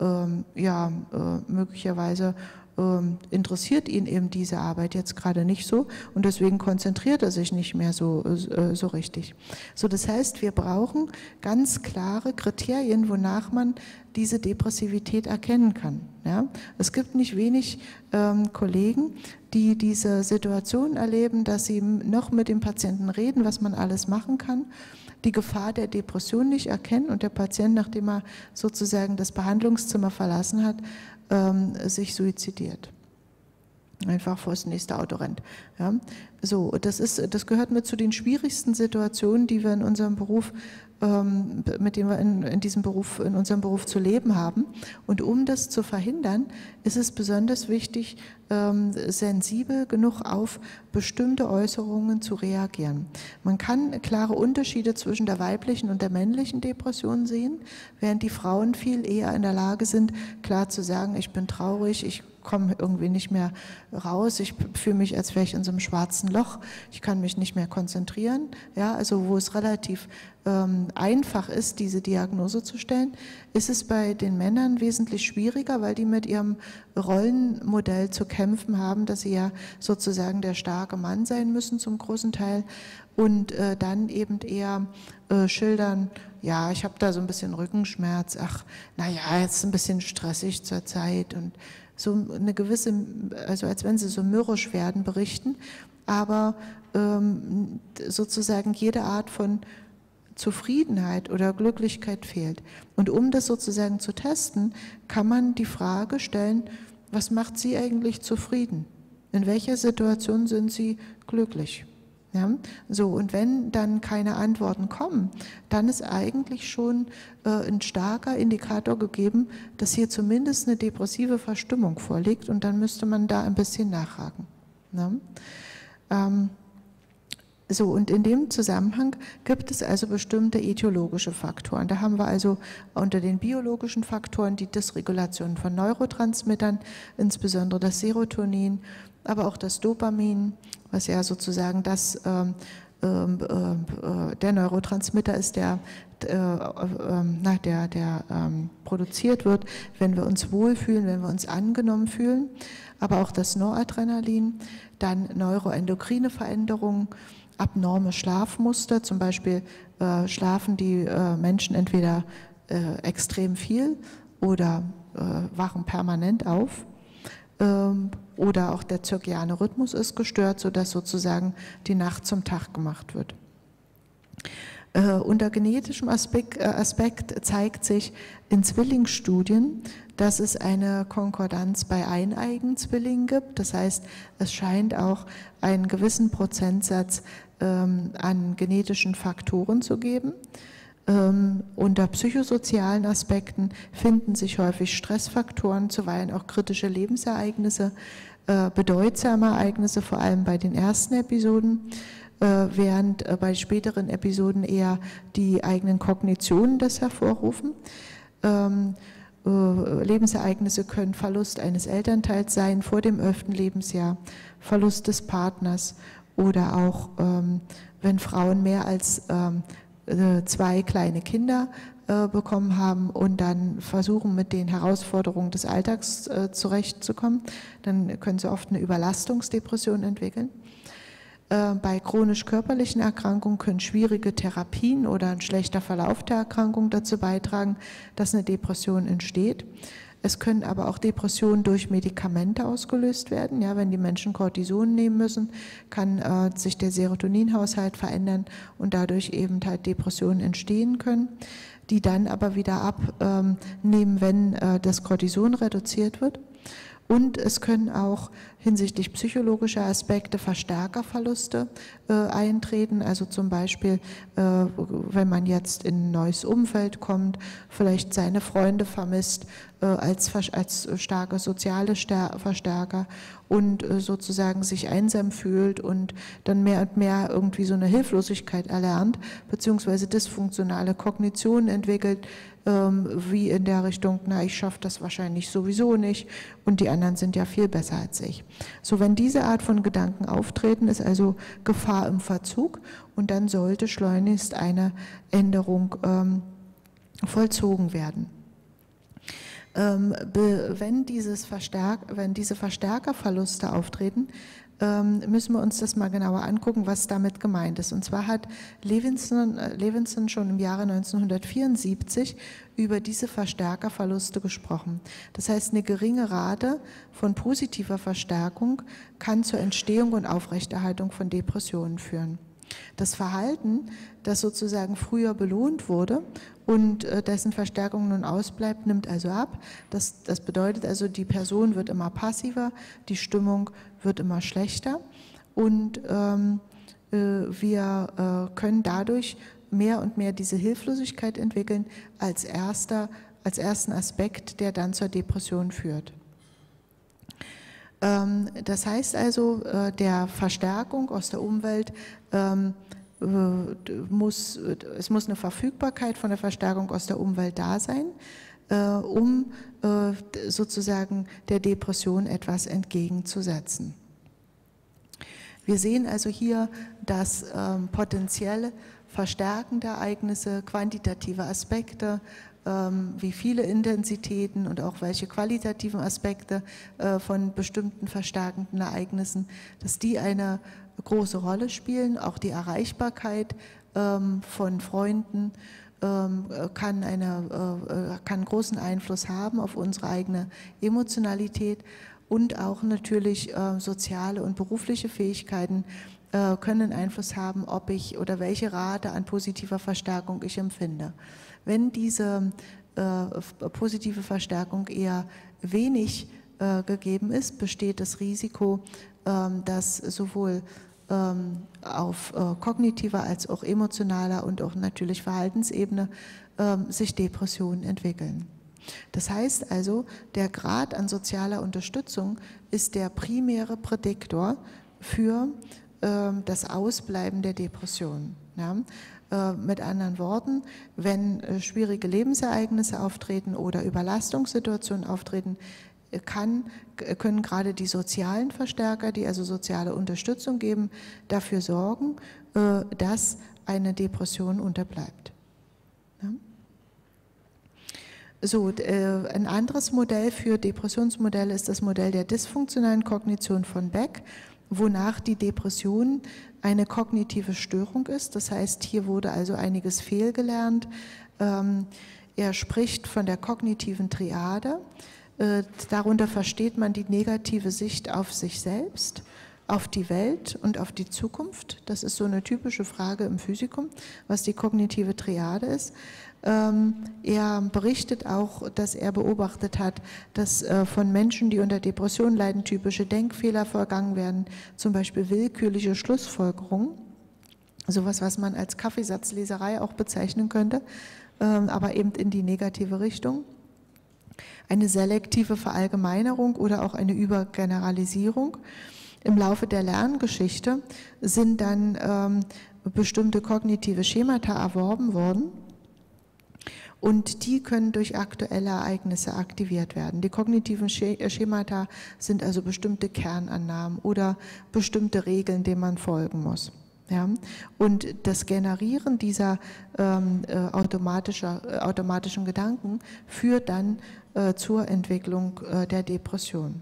A: möglicherweise interessiert ihn eben diese Arbeit jetzt gerade nicht so und deswegen konzentriert er sich nicht mehr so richtig. So, das heißt, wir brauchen ganz klare Kriterien, wonach man diese Depressivität erkennen kann. Ja? Es gibt nicht wenig Kollegen, die diese Situation erleben, dass sie noch mit dem Patienten reden, was man alles machen kann, die Gefahr der Depression nicht erkennen und der Patient, nachdem er sozusagen das Behandlungszimmer verlassen hat, sich suizidiert. Einfach vor das nächste Auto rennt. Ja? So, das gehört mit zu den schwierigsten Situationen, die wir in unserem Beruf, mit denen wir in unserem Beruf zu leben haben. Und um das zu verhindern, ist es besonders wichtig, sensibel genug auf bestimmte Äußerungen zu reagieren. Man kann klare Unterschiede zwischen der weiblichen und der männlichen Depression sehen, während die Frauen viel eher in der Lage sind, klar zu sagen, ich bin traurig, ich komme irgendwie nicht mehr raus, ich fühle mich, als wäre ich in so einem schwarzen Loch, ich kann mich nicht mehr konzentrieren, ja, also wo es relativ einfach ist, diese Diagnose zu stellen, ist es bei den Männern wesentlich schwieriger, weil die mit ihrem Rollenmodell zu kämpfen haben, dass sie ja sozusagen der starke Mann sein müssen zum großen Teil und dann eben eher schildern, ja, ich habe da so ein bisschen Rückenschmerz, ach, naja, jetzt ist ein bisschen stressig zur Zeit und so eine gewisse, also als wenn sie so mürrisch werden, berichten, aber sozusagen jede Art von Zufriedenheit oder Glücklichkeit fehlt. Und um das sozusagen zu testen, kann man die Frage stellen, was macht Sie eigentlich zufrieden? In welcher Situation sind Sie glücklich? Ja? So, und wenn dann keine Antworten kommen, dann ist eigentlich schon ein starker Indikator gegeben, dass hier zumindest eine depressive Verstimmung vorliegt und dann müsste man da ein bisschen nachhaken. Ja? So, und in dem Zusammenhang gibt es also bestimmte etiologische Faktoren. Da haben wir also unter den biologischen Faktoren die Dysregulation von Neurotransmittern, insbesondere das Serotonin, aber auch das Dopamin, was ja sozusagen das der Neurotransmitter ist, der produziert wird, wenn wir uns wohlfühlen, wenn wir uns angenommen fühlen, aber auch das Noradrenalin, dann neuroendokrine Veränderungen, abnorme Schlafmuster, zum Beispiel schlafen die Menschen entweder extrem viel oder wachen permanent auf. Oder auch der zirkadiane Rhythmus ist gestört, sodass sozusagen die Nacht zum Tag gemacht wird. Unter genetischem Aspekt zeigt sich in Zwillingsstudien, dass es eine Konkordanz bei eineigen Zwillingen gibt. Das heißt, es scheint auch einen gewissen Prozentsatz an genetischen Faktoren zu geben. Unter psychosozialen Aspekten finden sich häufig Stressfaktoren, zuweilen auch kritische Lebensereignisse, bedeutsame Ereignisse, vor allem bei den ersten Episoden, während bei späteren Episoden eher die eigenen Kognitionen das hervorrufen. Lebensereignisse können Verlust eines Elternteils sein vor dem 11. Lebensjahr, Verlust des Partners oder auch, wenn Frauen mehr als 2 kleine Kinder bekommen haben und dann versuchen, mit den Herausforderungen des Alltags zurechtzukommen, dann können sie oft eine Überlastungsdepression entwickeln. Bei chronisch körperlichen Erkrankungen können schwierige Therapien oder ein schlechter Verlauf der Erkrankung dazu beitragen, dass eine Depression entsteht. Es können aber auch Depressionen durch Medikamente ausgelöst werden. Ja, wenn die Menschen Cortison nehmen müssen, kann sich der Serotoninhaushalt verändern und dadurch eben halt Depressionen entstehen können, die dann aber wieder abnehmen, wenn das Cortison reduziert wird. Und es können auch hinsichtlich psychologischer Aspekte Verstärkerverluste eintreten, also zum Beispiel, wenn man jetzt in ein neues Umfeld kommt, vielleicht seine Freunde vermisst als starke soziale Verstärker und sozusagen sich einsam fühlt und dann mehr und mehr irgendwie so eine Hilflosigkeit erlernt, beziehungsweise dysfunktionale Kognition entwickelt, wie in der Richtung, na, ich schaffe das wahrscheinlich sowieso nicht und die anderen sind ja viel besser als ich. So, wenn diese Art von Gedanken auftreten, ist also Gefahr im Verzug und dann sollte schleunigst eine Änderung vollzogen werden. Wenn diese Verstärkerverluste auftreten, müssen wir uns das mal genauer angucken, was damit gemeint ist. Und zwar hat Levinson schon im Jahre 1974 über diese Verstärkerverluste gesprochen. Das heißt, eine geringe Rate von positiver Verstärkung kann zur Entstehung und Aufrechterhaltung von Depressionen führen. Das Verhalten, das sozusagen früher belohnt wurde und dessen Verstärkung nun ausbleibt, nimmt also ab. Das bedeutet also, die Person wird immer passiver, die Stimmung wird immer schlechter und wir können dadurch mehr und mehr diese Hilflosigkeit entwickeln als ersten Aspekt, der dann zur Depression führt. Das heißt also, der Verstärkung aus der Umwelt es muss eine Verfügbarkeit von der Verstärkung aus der Umwelt da sein, um sozusagen der Depression etwas entgegenzusetzen. Wir sehen also hier, dass potenziell verstärkende Ereignisse, quantitative Aspekte, wie viele Intensitäten und auch welche qualitativen Aspekte von bestimmten verstärkenden Ereignissen, dass die eine große Rolle spielen. Auch die Erreichbarkeit von Freunden kann großen Einfluss haben auf unsere eigene Emotionalität und auch natürlich soziale und berufliche Fähigkeiten können Einfluss haben, ob ich oder welche Rate an positiver Verstärkung ich empfinde. Wenn diese positive Verstärkung eher wenig gegeben ist, besteht das Risiko, dass sowohl auf kognitiver als auch emotionaler und auch natürlich Verhaltensebene sich Depressionen entwickeln. Das heißt also, der Grad an sozialer Unterstützung ist der primäre Prädiktor für das Ausbleiben der Depression. Ja? Mit anderen Worten, wenn schwierige Lebensereignisse auftreten oder Überlastungssituationen auftreten, können gerade die sozialen Verstärker, die also soziale Unterstützung geben, dafür sorgen, dass eine Depression unterbleibt. Ja? So, ein anderes Modell für Depressionsmodelle ist das Modell der dysfunktionalen Kognition von Beck, wonach die Depression eine kognitive Störung ist. Das heißt, hier wurde also einiges fehlgelernt. Er spricht von der kognitiven Triade. Darunter versteht man die negative Sicht auf sich selbst, auf die Welt und auf die Zukunft. Das ist so eine typische Frage im Physikum, was die kognitive Triade ist. Er berichtet auch, dass er beobachtet hat, dass von Menschen, die unter Depression leiden, typische Denkfehler vorgegangen werden, zum Beispiel willkürliche Schlussfolgerungen, sowas, was man als Kaffeesatzleserei auch bezeichnen könnte, aber eben in die negative Richtung. Eine selektive Verallgemeinerung oder auch eine Übergeneralisierung. Im Laufe der Lerngeschichte sind dann bestimmte kognitive Schemata erworben worden. Und die können durch aktuelle Ereignisse aktiviert werden. Die kognitiven Schemata sind also bestimmte Kernannahmen oder bestimmte Regeln, denen man folgen muss. Ja? Und das Generieren dieser automatischen Gedanken führt dann zur Entwicklung der Depression.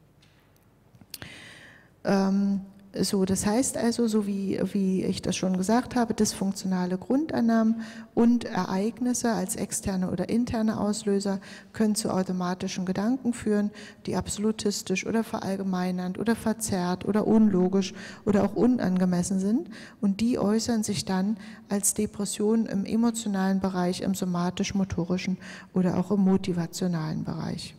A: So, das heißt also, so wie ich das schon gesagt habe, dysfunktionale Grundannahmen und Ereignisse als externe oder interne Auslöser können zu automatischen Gedanken führen, die absolutistisch oder verallgemeinernd oder verzerrt oder unlogisch oder auch unangemessen sind, und die äußern sich dann als Depression im emotionalen Bereich, im somatisch-motorischen oder auch im motivationalen Bereich.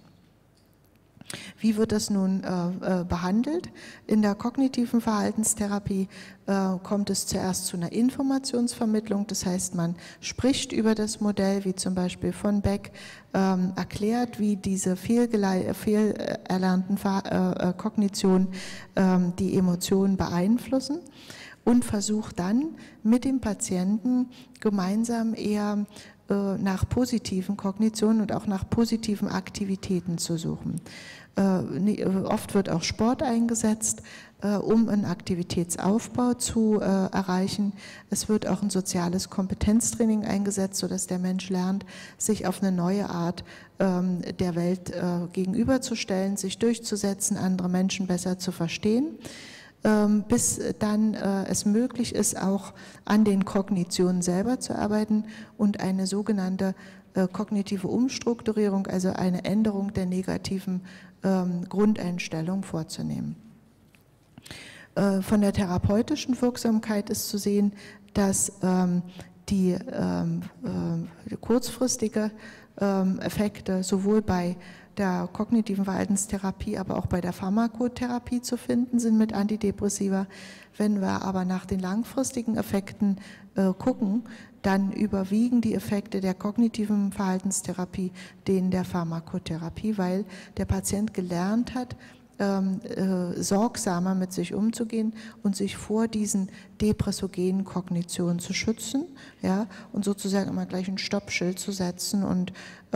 A: Wie wird das nun behandelt? In der kognitiven Verhaltenstherapie kommt es zuerst zu einer Informationsvermittlung, das heißt, man spricht über das Modell, wie zum Beispiel von Beck, erklärt, wie diese fehlerlernten Kognitionen die Emotionen beeinflussen und versucht dann mit dem Patienten gemeinsam eher nach positiven Kognitionen und auch nach positiven Aktivitäten zu suchen. Oft wird auch Sport eingesetzt, um einen Aktivitätsaufbau zu erreichen. Es wird auch ein soziales Kompetenztraining eingesetzt, sodass der Mensch lernt, sich auf eine neue Art der Welt gegenüberzustellen, sich durchzusetzen, andere Menschen besser zu verstehen, bis dann es möglich ist, auch an den Kognitionen selber zu arbeiten und eine sogenannte kognitive Umstrukturierung, also eine Änderung der negativen Grundeinstellung vorzunehmen. Von der therapeutischen Wirksamkeit ist zu sehen, dass die kurzfristige Effekte sowohl bei der kognitiven Verhaltenstherapie, aber auch bei der Pharmakotherapie zu finden sind mit Antidepressiva. Wenn wir aber nach den langfristigen Effekten gucken, dann überwiegen die Effekte der kognitiven Verhaltenstherapie denen der Pharmakotherapie, weil der Patient gelernt hat, sorgsamer mit sich umzugehen und sich vor diesen depressogenen Kognitionen zu schützen, ja, und sozusagen immer gleich ein Stoppschild zu setzen und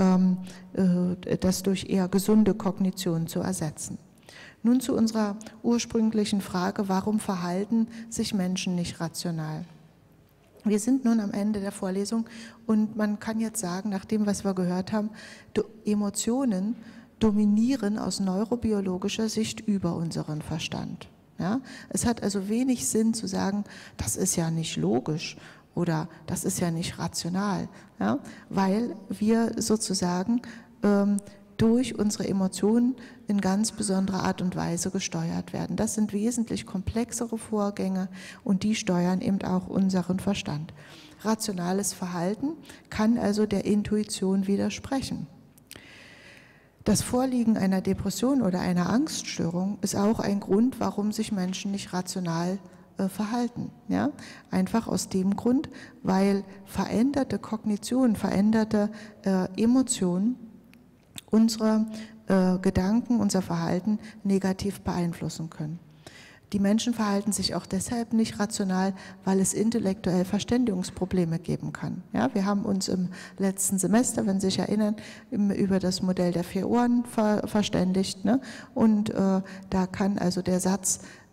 A: das durch eher gesunde Kognitionen zu ersetzen. Nun zu unserer ursprünglichen Frage, warum verhalten sich Menschen nicht rational? Wir sind nun am Ende der Vorlesung und man kann jetzt sagen, nach dem, was wir gehört haben, Emotionen dominieren aus neurobiologischer Sicht über unseren Verstand. Ja? Es hat also wenig Sinn zu sagen, das ist ja nicht logisch oder das ist ja nicht rational, ja? Weil wir sozusagen durch unsere Emotionen in ganz besonderer Art und Weise gesteuert werden. Das sind wesentlich komplexere Vorgänge und die steuern eben auch unseren Verstand. Rationales Verhalten kann also der Intuition widersprechen. Das Vorliegen einer Depression oder einer Angststörung ist auch ein Grund, warum sich Menschen nicht rational verhalten. Ja? Einfach aus dem Grund, weil veränderte Kognition, veränderte Emotionen unsere Gedanken, unser Verhalten negativ beeinflussen können. Die Menschen verhalten sich auch deshalb nicht rational, weil es intellektuell Verständigungsprobleme geben kann. Ja, wir haben uns im letzten Semester, wenn Sie sich erinnern, über das Modell der 4 Ohren verständigt. Ne? Und da kann also der Satz,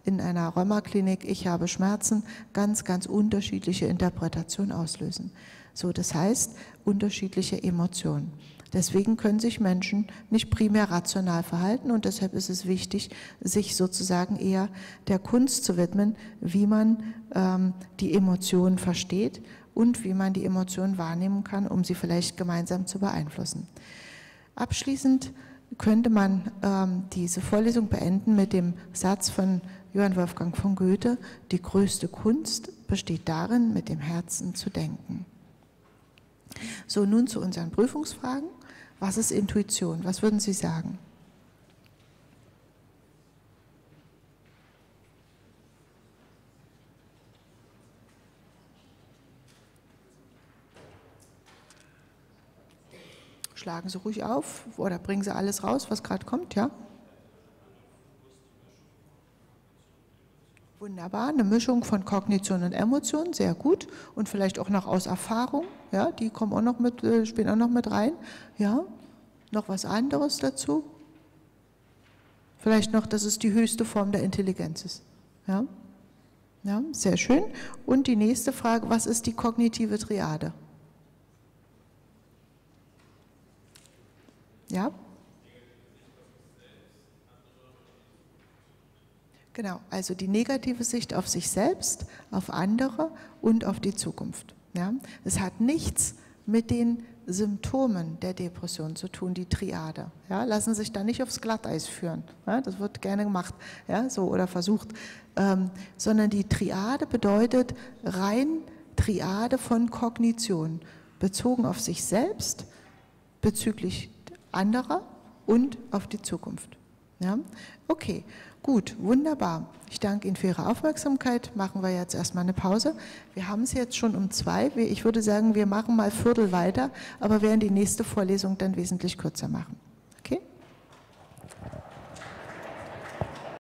A: in einer Rheumaklinik, ich habe Schmerzen, ganz, ganz unterschiedliche Interpretationen auslösen. So, das heißt, unterschiedliche Emotionen. Deswegen können sich Menschen nicht primär rational verhalten und deshalb ist es wichtig, sich sozusagen eher der Kunst zu widmen, wie man die Emotionen versteht und wie man die Emotionen wahrnehmen kann, um sie vielleicht gemeinsam zu beeinflussen. Abschließend könnte man diese Vorlesung beenden mit dem Satz von Johann Wolfgang von Goethe: Die größte Kunst besteht darin, mit dem Herzen zu denken. So, nun zu unseren Prüfungsfragen. Was ist Intuition? Was würden Sie sagen? Schlagen Sie ruhig auf oder bringen Sie alles raus, was gerade kommt, ja? Wunderbar, eine Mischung von Kognition und Emotion, sehr gut. Und vielleicht auch noch aus Erfahrung, ja, die kommen auch noch mit, spielen auch noch mit rein. Ja, noch was anderes dazu? Vielleicht noch, dass es die höchste Form der Intelligenz ist. Ja, ja, sehr schön. Und die nächste Frage, was ist die kognitive Triade? Ja? Genau, also die negative Sicht auf sich selbst, auf andere und auf die Zukunft. Ja? Es hat nichts mit den Symptomen der Depression zu tun, die Triade. Ja? Lassen sich da nicht aufs Glatteis führen. Ja? Das wird gerne gemacht, ja? So, oder versucht. Sondern die Triade bedeutet rein Triade von Kognition, bezogen auf sich selbst, bezüglich anderer und auf die Zukunft. Ja? Okay, gut, wunderbar. Ich danke Ihnen für Ihre Aufmerksamkeit. Machen wir jetzt erstmal eine Pause. Wir haben es jetzt schon um 2. Ich würde sagen, wir machen mal Viertel weiter, aber werden die nächste Vorlesung dann wesentlich kürzer machen.